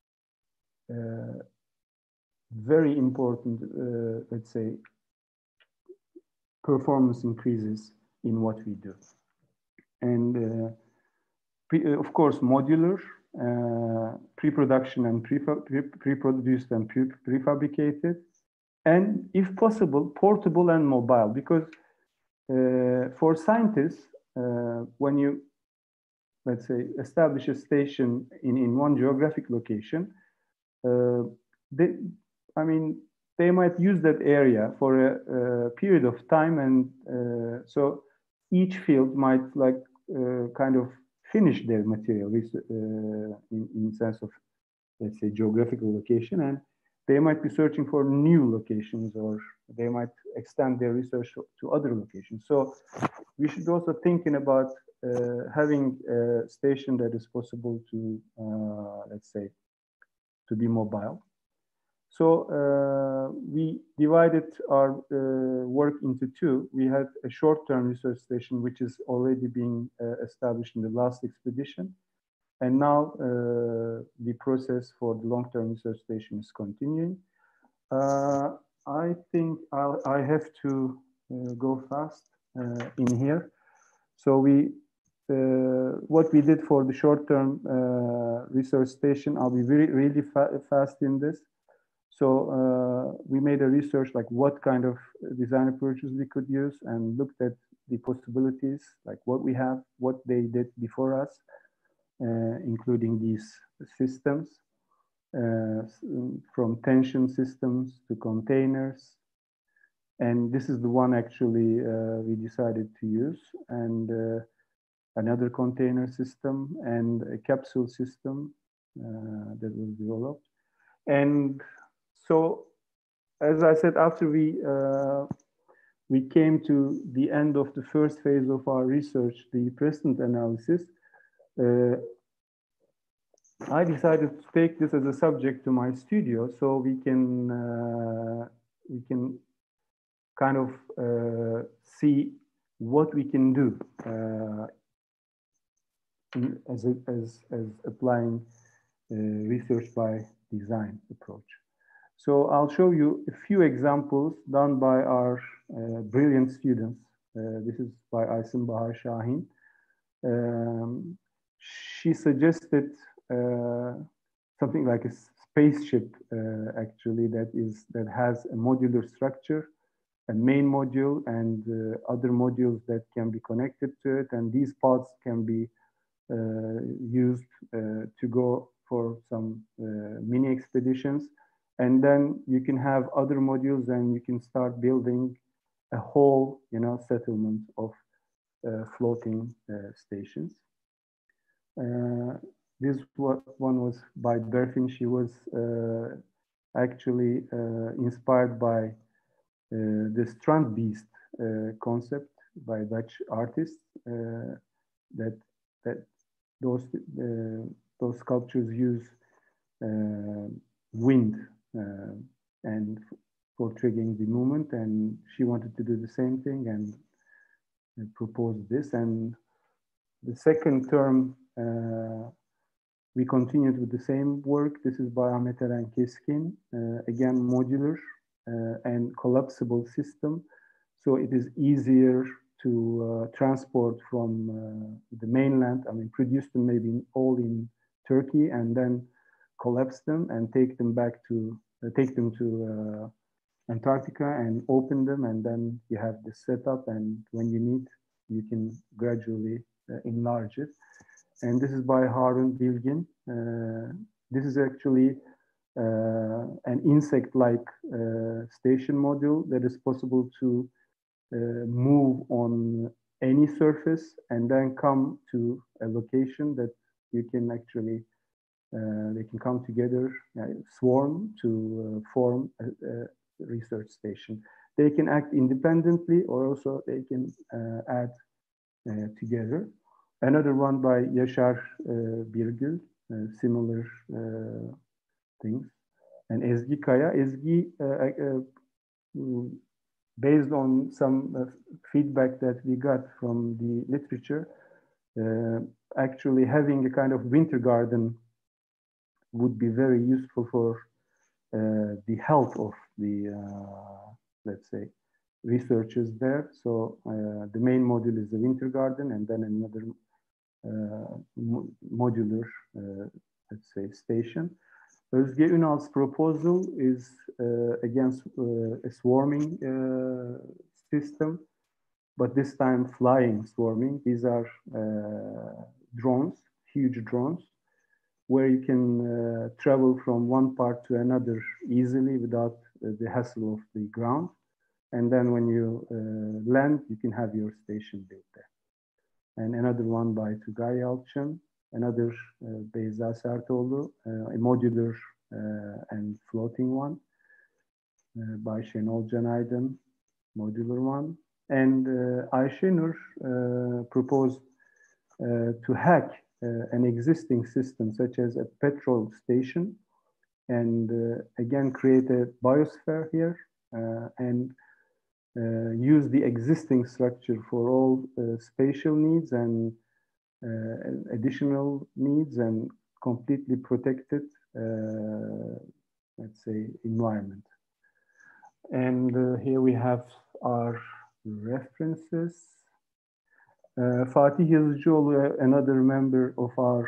very important, let's say, performance increases in what we do. And of course, modular, pre-production and pre-produced and prefabricated, and if possible, portable and mobile, because for scientists, when you, let's say, establish a station in one geographic location, they might use that area for a period of time, and so each field might kind of finish their material in sense of, let's say, geographical location, and they might be searching for new locations, or they might extend their research to other locations. So we should also thinking about having a station that is possible to, let's say, to be mobile. So we divided our work into two. We had a short-term research station, which is already being established in the last expedition. And now the process for the long-term research station is continuing. I think I have to go fast in here. So what we did for the short-term research station, I'll be really fast in this. So we made a research like what kind of design approaches we could use and looked at the possibilities, like what we have, what they did before us, including these systems, from tension systems to containers. And this is the one actually we decided to use, and another container system and a capsule system that was developed. And so, as I said, after we came to the end of the first phase of our research, the precedent analysis, I decided to take this as a subject to my studio, so we can kind of see what we can do as applying research by design approach. So I'll show you a few examples done by our brilliant students. This is by Aysin Bahar Şahin. She suggested something like a spaceship, actually, that has a modular structure, a main module, and other modules that can be connected to it. And these pods can be used to go for some mini expeditions. And then you can have other modules and you can start building a whole, settlement of floating stations. This one was by Berfin. She was actually inspired by the Strandbeest concept by Dutch artists. That those sculptures use wind and for triggering the movement, and she wanted to do the same thing and proposed this. And the second term, we continued with the same work. This is by Ahmet Eren Keskin, again modular and collapsible system, so it is easier to transport from the mainland. I mean, produce them maybe all in Turkey and then collapse them and take them to Antarctica and open them, and then you have the setup, and when you need, you can gradually enlarge it. And this is by Harun Bilgin. This is actually an insect-like station module that is possible to move on any surface and then come to a location that you can actually, they can come together, swarm to form a research station. They can act independently, or also they can add together. Another one by Yaşar Birgül, similar things. And Ezgi Kaya. Ezgi, based on some feedback that we got from the literature, actually having a kind of winter garden would be very useful for the health of the, let's say, researchers there. So the main module is the winter garden, and then another modular, let's say, station. Özge Ünal's proposal is against a swarming system, but this time flying swarming. These are drones, huge drones, where you can travel from one part to another easily without the hassle of the ground. And then when you land, you can have your station built there. And another one by Tugay Yalçın, another Beyza Sertoğlu, a modular and floating one by Şenol Canaydın, modular one. And Ayşenur proposed to hack an existing system, such as a petrol station, and again create a biosphere here and use the existing structure for all spatial needs and additional needs and completely protected, let's say, environment. And here we have our references. Fatih Yazıcıoğlu, another member of our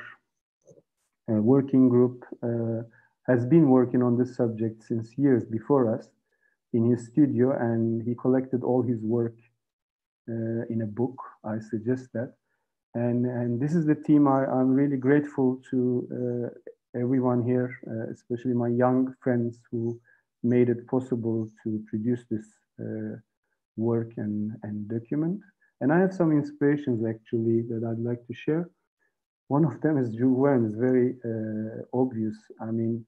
working group, has been working on this subject since years before us in his studio, and he collected all his work in a book. I suggest that. And this is the team. I'm really grateful to everyone here, especially my young friends who made it possible to produce this work and document. And I have some inspirations actually that I'd like to share. One of them is Jules Verne. It's very obvious. I mean,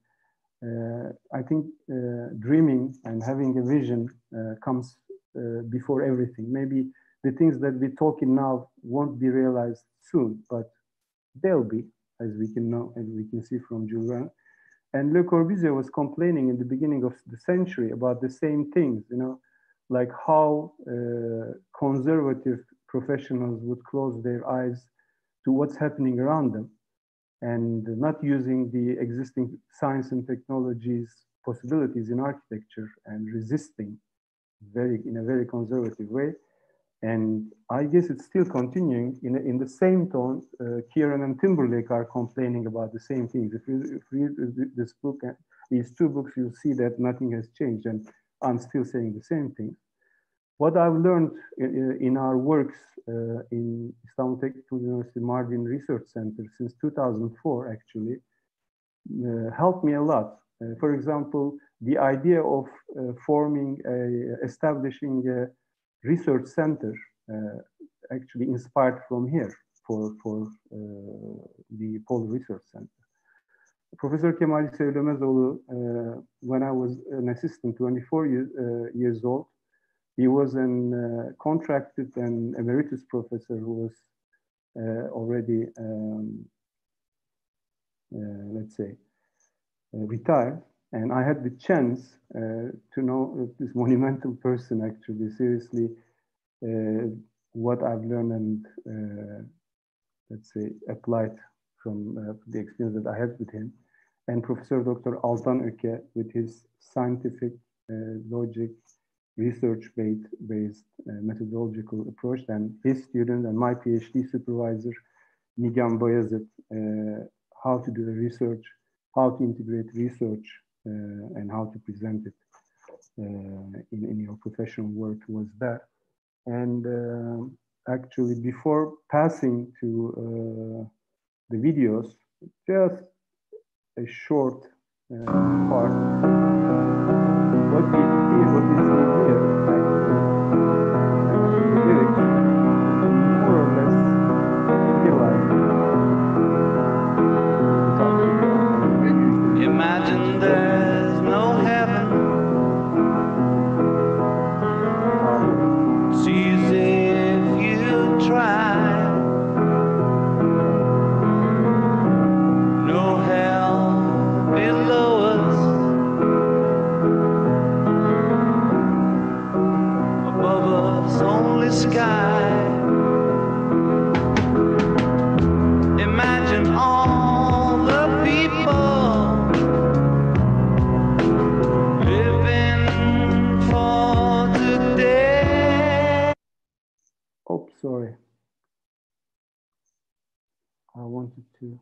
I think dreaming and having a vision comes before everything. Maybe the things that we're talking now won't be realized soon, but they'll be, as we can know, and we can see from Jules Verne. And Le Corbusier was complaining in the beginning of the century about the same things, you know, like how conservative professionals would close their eyes to what's happening around them and not using the existing science and technologies possibilities in architecture and resisting in a very conservative way. And I guess it's still continuing in the same tone. Kieran and Timberlake are complaining about the same things. If you read this book, these two books, you'll see that nothing has changed, and I'm still saying the same things. What I've learned in our works in Istanbul Technical University Mardin Research Center since 2004 actually helped me a lot. For example, the idea of establishing a research center actually inspired from here for the Polo Research Center. Professor Kemal Sevlemezoğlu, when I was an assistant, 24 years old, he was a contracted and emeritus professor who was already, let's say, retired. And I had the chance to know this monumental person actually, seriously, what I've learned and, let's say, applied from the experience that I had with him. And Professor Dr. Altan Öke, with his scientific logic, research-based methodological approach, and his student and my PhD supervisor, Nigan Bayazit, how to do the research, how to integrate research, and how to present it in your professional work was that. And actually, before passing to the videos, just a short part. What we see here, actually, the lyrics, more or less realize. Imagine there's no heaven. It's easy if you try. No hell below us. Above us only sky. Imagine all the people living for today. Oh, sorry. I wanted to.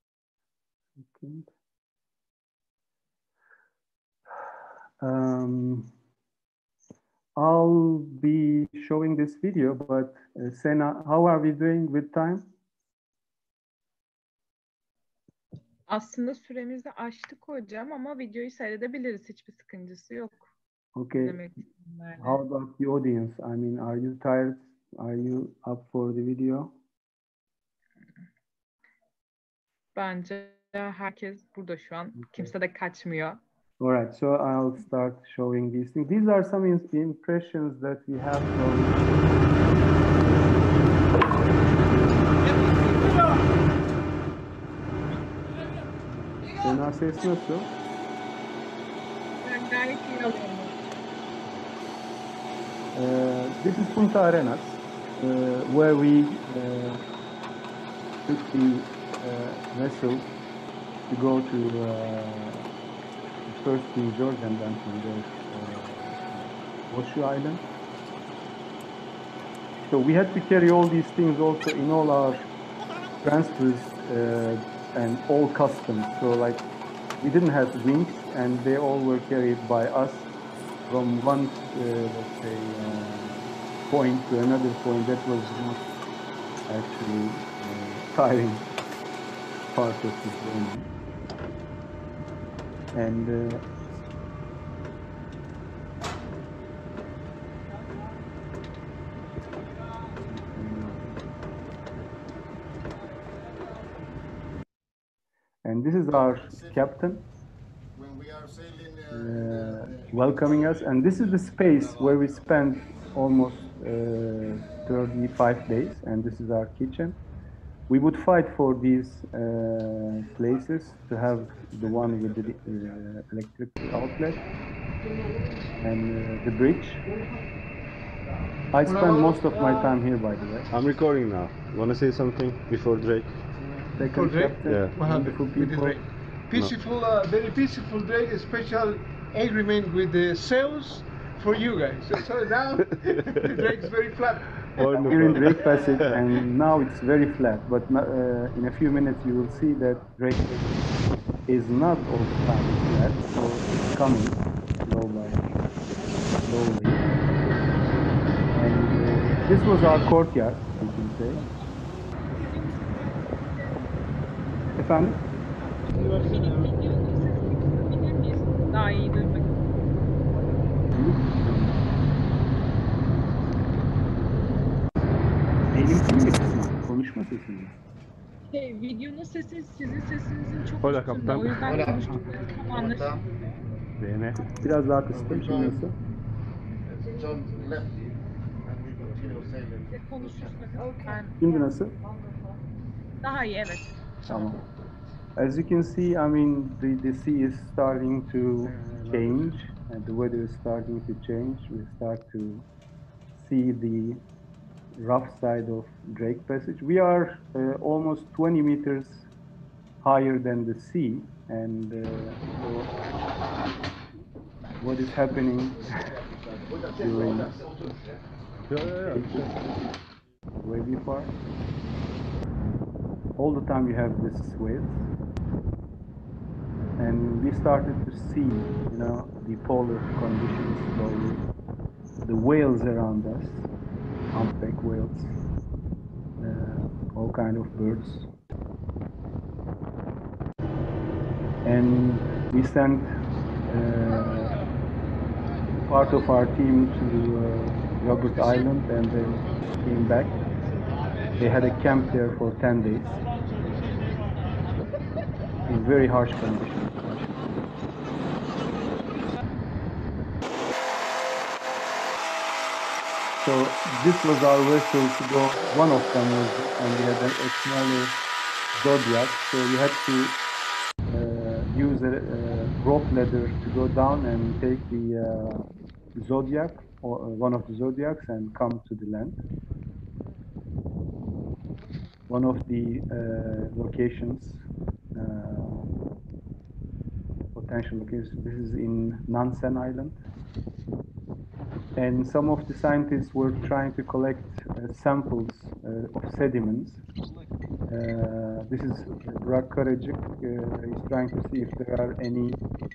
I'll be showing this video, but Sena, how are we doing with time? Aslında süremizi aştık hocam ama videoyu seyredebiliriz. Hiçbir sıkıntısı yok. Okay. Demek How about the audience? I mean, are you tired? Are you up for the video? Bence herkes burada şu an. Kimse de kaçmıyor. All right, so I'll start showing these things. These are some impressions that we have from. Sena ses nasıl? Gayet iyi alıyorum. This is Punta Arenas, where we took the vessel to go to first King George and then from there Horseshoe Island. So we had to carry all these things also in all our transfers and all customs. So like we didn't have wings and they all were carried by us from one, let's say, point to another point. That was not actually tiring part of the journey. And and this is our captain welcoming us. And this is the space where we spent almost 35 days. And this is our kitchen. We would fight for these places to have the one with the electric outlet and the bridge. I spend most of my time here, by the way. I'm recording now. Want to say something before Drake? Second Drake? captain, Yeah. What happened wonderful with the people. Drake? Peaceful, very peaceful Drake, a special agreement with the sales for you guys. So now the Drake is very flat. We're in Drake Passage, and now it's very flat. But in a few minutes, you will see that Drake is not all the time flat, so it's coming slowly. And this was our courtyard, you can say. Efendim? Daha iyi duymak. Benim sesimi, konuşma sesimi. Videonun sesi sizin sesinizin çok Hola, üstünde. kaptan. O yüzden konuştuklarınız tam anlaşılmıyor. Bene. Biraz daha kıstım, şimdi nasıl? Konuşursanız ben Şimdi nasıl? daha iyi, evet. Tamam. As you can see, I mean, the sea is starting to change, and the weather is starting to change. We start to see the rough side of Drake Passage. We are almost 20 meters higher than the sea, and so what is happening during wavy part? All the time you have this waves, and we started to see, you know, the polar conditions slowly. The whales around us, humpback whales, all kind of birds. And we sent part of our team to Robert Island and then came back. They had a camp there for 10 days in very harsh conditions. So this was our vessel to go. One of them was, and we had a smaller Zodiac, so we had to use a rope ladder to go down and take the Zodiac, or one of the Zodiacs, and come to the land. One of the locations, potential locations, this is in Nansen Island. And some of the scientists were trying to collect samples of sediments. This is Burak Karacık. He's trying to see if there are any,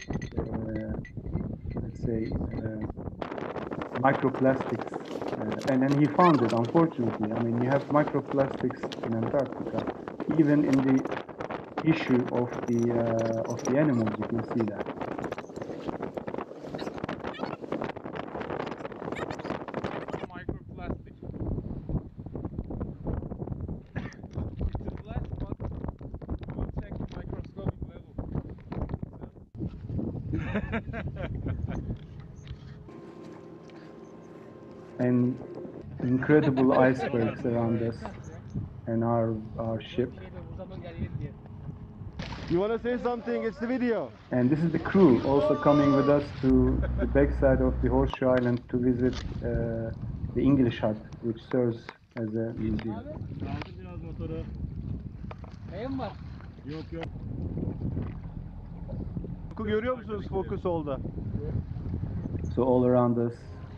let's say, microplastics. And then he found it, unfortunately. I mean, you have microplastics in Antarctica. Even in the tissue of the animals, you can see that. And incredible icebergs around us and our ship. You want to say something? It's the video. And this is the crew also coming with us to the backside of the Horseshoe Island to visit the English hut, which serves as a museum. Kaldır biraz motoru. Neyim var? Yok yok. Görüyor musunuz fokus solda? So all around us,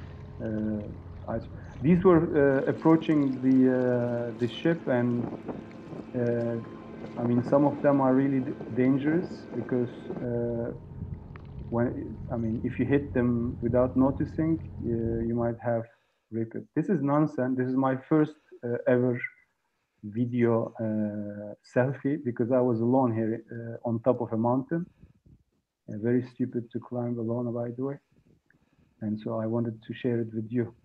these were approaching the ship, and I mean some of them are really dangerous because if you hit them without noticing, you might have ripped. This is nonsense. This is my first ever video selfie because I was alone here on top of a mountain. Very stupid to climb alone, by the way. And so I wanted to share it with you.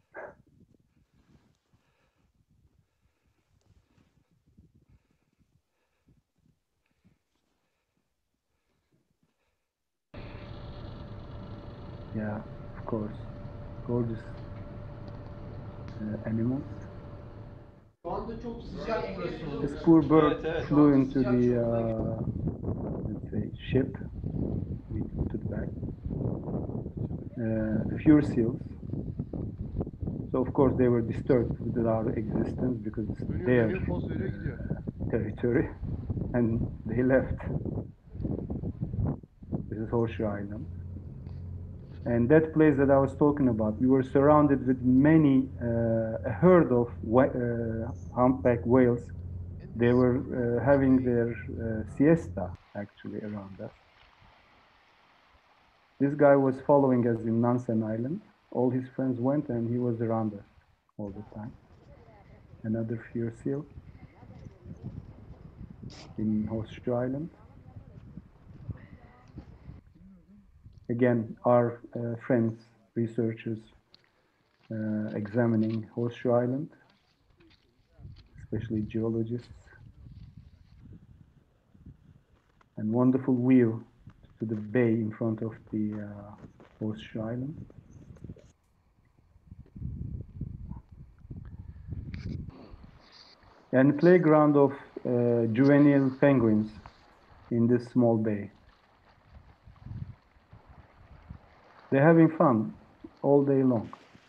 Yeah, of course. Gorgeous animals. This poor bird flew into the, let's say, ship. We put it back. Fur seals. So of course they were disturbed with our existence because it's their territory, and they left. This is Horseshoe Island. And that place that I was talking about, we were surrounded with many, a herd of humpback whales. They were having their siesta actually around us. This guy was following us in Nansen Island. All his friends went and he was around us all the time. Another fur seal in Horseshoe Island. Again, our friends, researchers, examining Horseshoe Island, especially geologists. And wonderful view to the bay in front of the Horseshoe Island. And playground of juvenile penguins in this small bay. They're having fun all day long.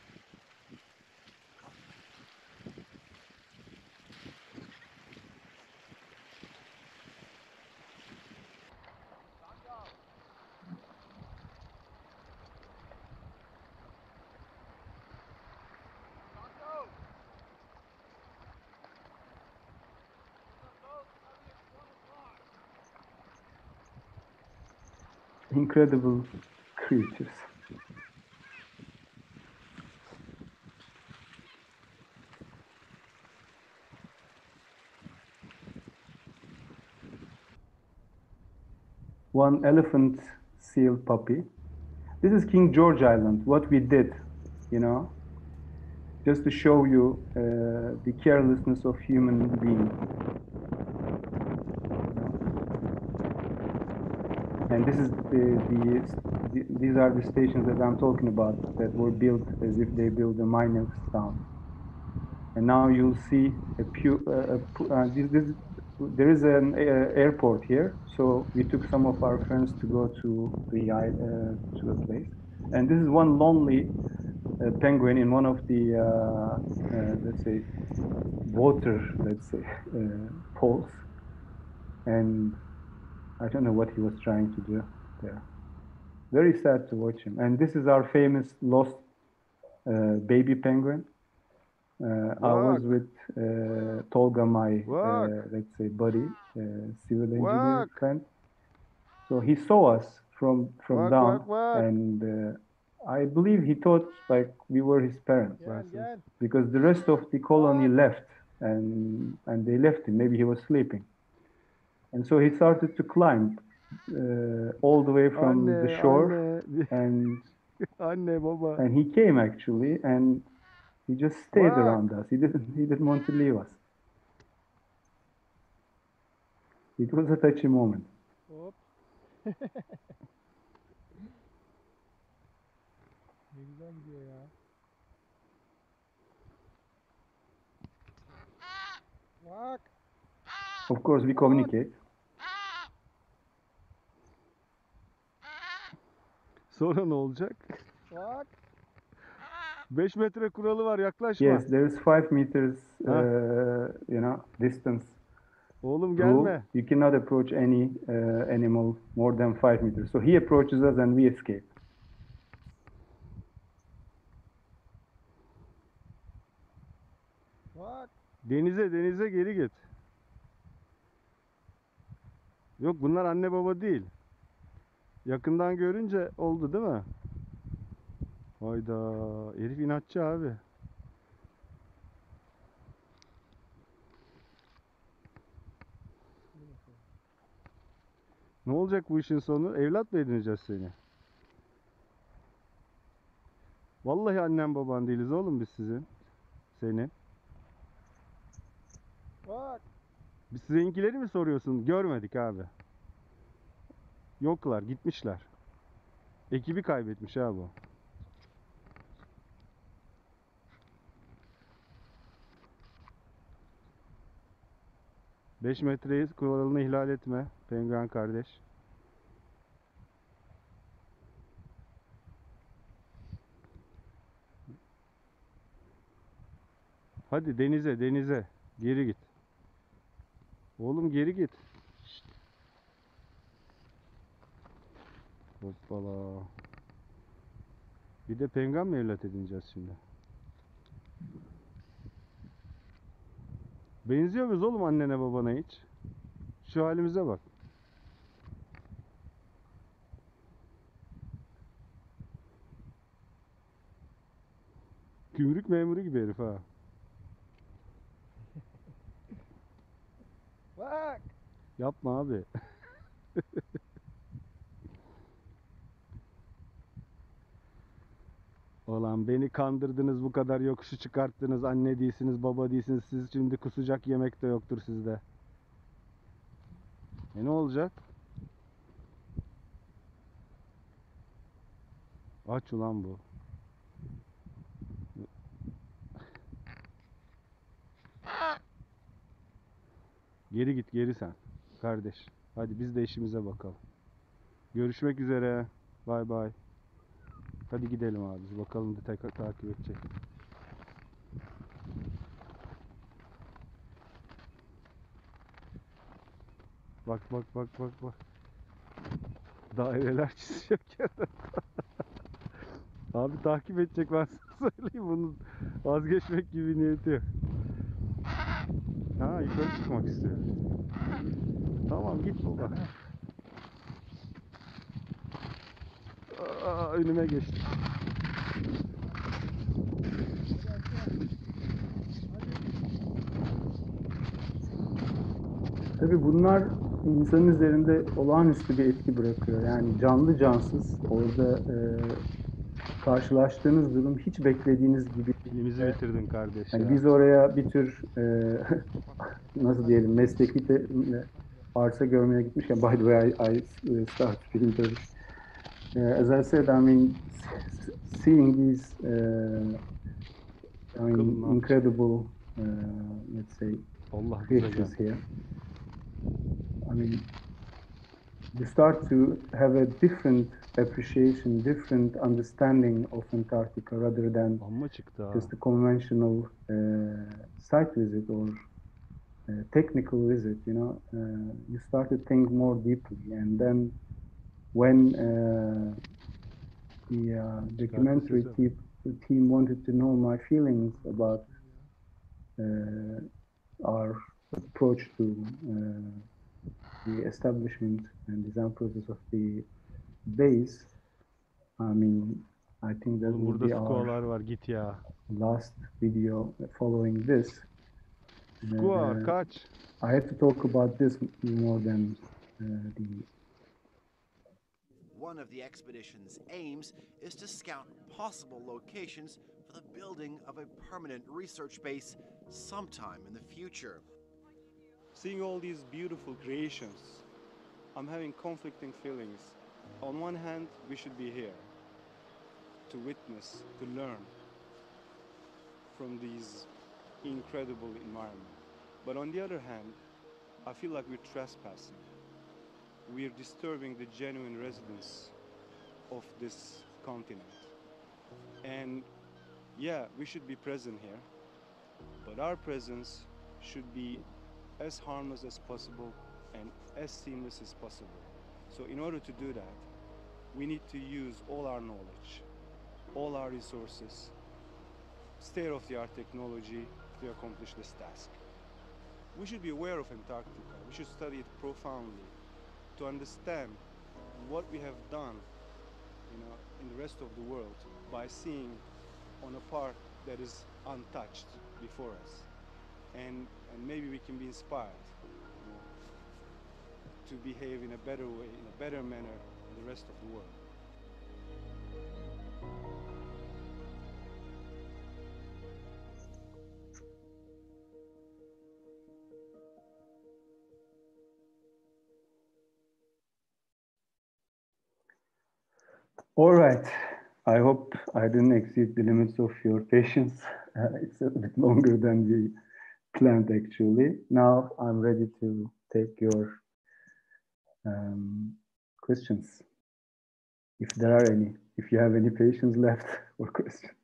Incredible creatures. One elephant seal puppy. This is King George Island, what we did, you know, just to show you the carelessness of human beings. And this is these are the stations that I'm talking about that were built as if they built a mining town. And now you'll see there is an airport here, so we took some of our friends to go to a place. And this is one lonely penguin in one of the let's say water, poles, and I don't know what he was trying to do there. Very sad to watch him. And this is our famous lost baby penguin. I was with Tolga, my let's say buddy, civil engineer friend. So he saw us from down, and I believe he thought like we were his parents, because the rest of the colony left, and they left him. Maybe he was sleeping, and so he started to climb all the way from the shore, and he came actually, and he just stayed around us. He didn't want to leave us. It was a touchy moment. Ne güzel gidiyor ya. Bak. Of course, we communicate. Sonra ne olacak? Bak. 5 metre kuralı var, yaklaşma. Yes, there is 5 meters, distance Oğlum rule. gelme. You cannot approach any animal more than 5 meters. So he approaches us and we escape. Bak. Denize geri git. Yok, bunlar anne baba değil. Yakından görünce oldu değil mi? Hayda, herif inatçı abi. Ne olacak bu işin sonu? Evlat mı edineceğiz seni? Vallahi annem baban değiliz oğlum biz sizin. Senin. Bak. Biz sizinkileri mi soruyorsun? Görmedik abi. Yoklar, gitmişler. Ekibi kaybetmiş ha bu. Beş metreyi kuralını ihlal etme penguen kardeş. Hadi denize. Geri git. Oğlum geri git. Şşt. Hoppala. Bir de penguen mi evlat edineceğiz şimdi? Benziyor muyuz oğlum annene babana hiç? Şu halimize bak. Gümrük memuru gibi herif ha. Bak. Yapma abi. Ulan beni kandırdınız, bu kadar yokuşu çıkarttınız, anne değilsiniz, baba değilsiniz, siz şimdi kusacak yemek de yoktur sizde. Ne olacak? Aç ulan bu. Geri git geri sen. Kardeş. Hadi biz de işimize bakalım. Görüşmek üzere. Bay bay. Hadi gidelim abi. Bakalım da tekrar takip edecek. Bak. Daireler çizecek ya. Abi takip edecek, ben sana söyleyeyim, bunun vazgeçmek gibi niyeti yok. Ha, yukarı çıkmak istiyor. Tamam git baba. Önüme geçti. Tabii bunlar insanın üzerinde olağanüstü bir etki bırakıyor. Yani canlı cansız orada karşılaştığınız durum hiç beklediğiniz gibi. Filmimizi bitirdin kardeş Yani ya. biz oraya bir tür nasıl diyelim mesleki arsa görmeye gitmişken, by the way I start speaking Turkish. As I said, I mean seeing these incredible let's say Allah creatures here. I mean, you start to have a different appreciation, different understanding of Antarctica rather than just a conventional site visit or technical visit. You start to think more deeply, and then when the documentary team wanted to know my feelings about our approach to the establishment and design process of the base, I mean, I think that will be our var, git ya. last video following this. Kaç. I have to talk about this more than the... One of the expedition's aims is to scout possible locations for the building of a permanent research base sometime in the future. Seeing all these beautiful creations, I'm having conflicting feelings. On one hand, we should be here to witness, to learn from these incredible environments. But on the other hand, I feel like we're trespassing. We're disturbing the genuine residents of this continent. And yeah, we should be present here, but our presence should be as harmless as possible and as seamless as possible. So in order to do that, we need to use all our knowledge, all our resources, state-of-the-art technology to accomplish this task. We should be aware of Antarctica. We should study it profoundly to understand what we have done, in the rest of the world by seeing on a part that is untouched before us. And maybe we can be inspired, to behave in a better way, in a better manner than the rest of the world. All right. I hope I didn't exceed the limits of your patience. It's a bit longer than we planned, actually. Now I'm ready to take your questions, if there are any. If you have any patience left for questions.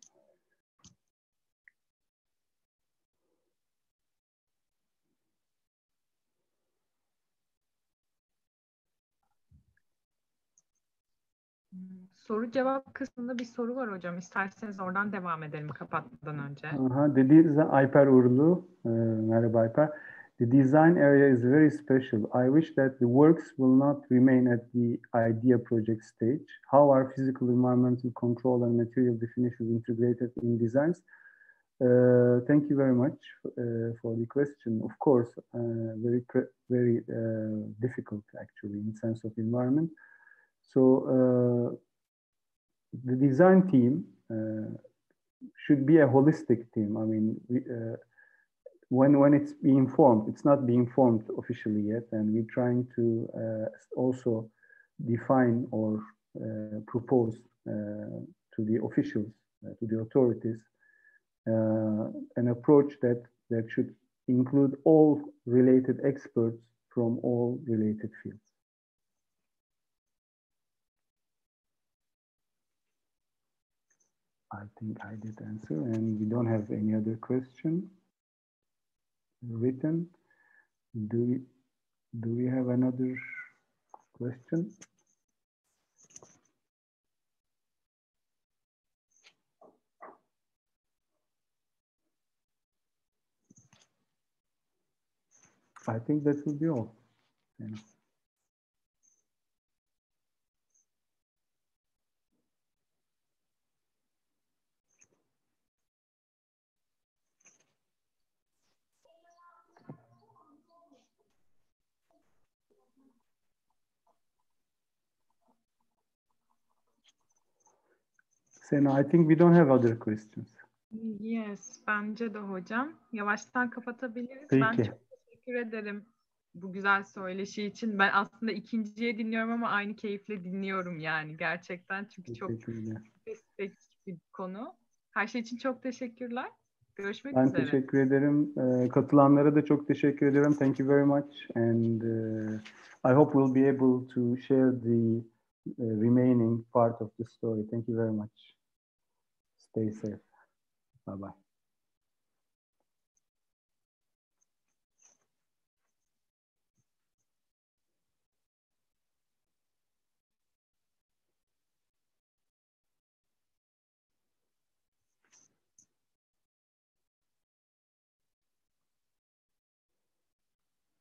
Soru cevap kısmında bir soru var hocam. İsterseniz oradan devam edelim kapatmadan önce. Alper Urlu. Merhaba Alper. The design area is very special. I wish that the works will not remain at the idea project stage. How are physical, environmental control and material definitions integrated in designs? Thank you very much for the question. Of course, very difficult actually in sense of environment. So the design team should be a holistic team. I mean, when it's being formed, it's not being formed officially yet, and we're trying to also define or propose to the officials, to the authorities, an approach that should include all related experts from all related fields. I think I did answer, and we don't have any other question written. Do we have another question? I think that will be all. Sena, I think we don't have other questions. Yes, bence de hocam. Yavaştan kapatabiliriz. Peki. Ben çok teşekkür ederim bu güzel söyleşi için. Ben aslında ikinciye dinliyorum ama aynı keyifle dinliyorum yani gerçekten. Çünkü çok spesifik bir konu. Her şey için çok teşekkürler. Görüşmek üzere. Ben teşekkür ederim. Katılanlara da çok teşekkür ederim. Thank you very much. And I hope we'll be able to share the remaining part of the story. Thank you very much. Stay safe. Bye-bye.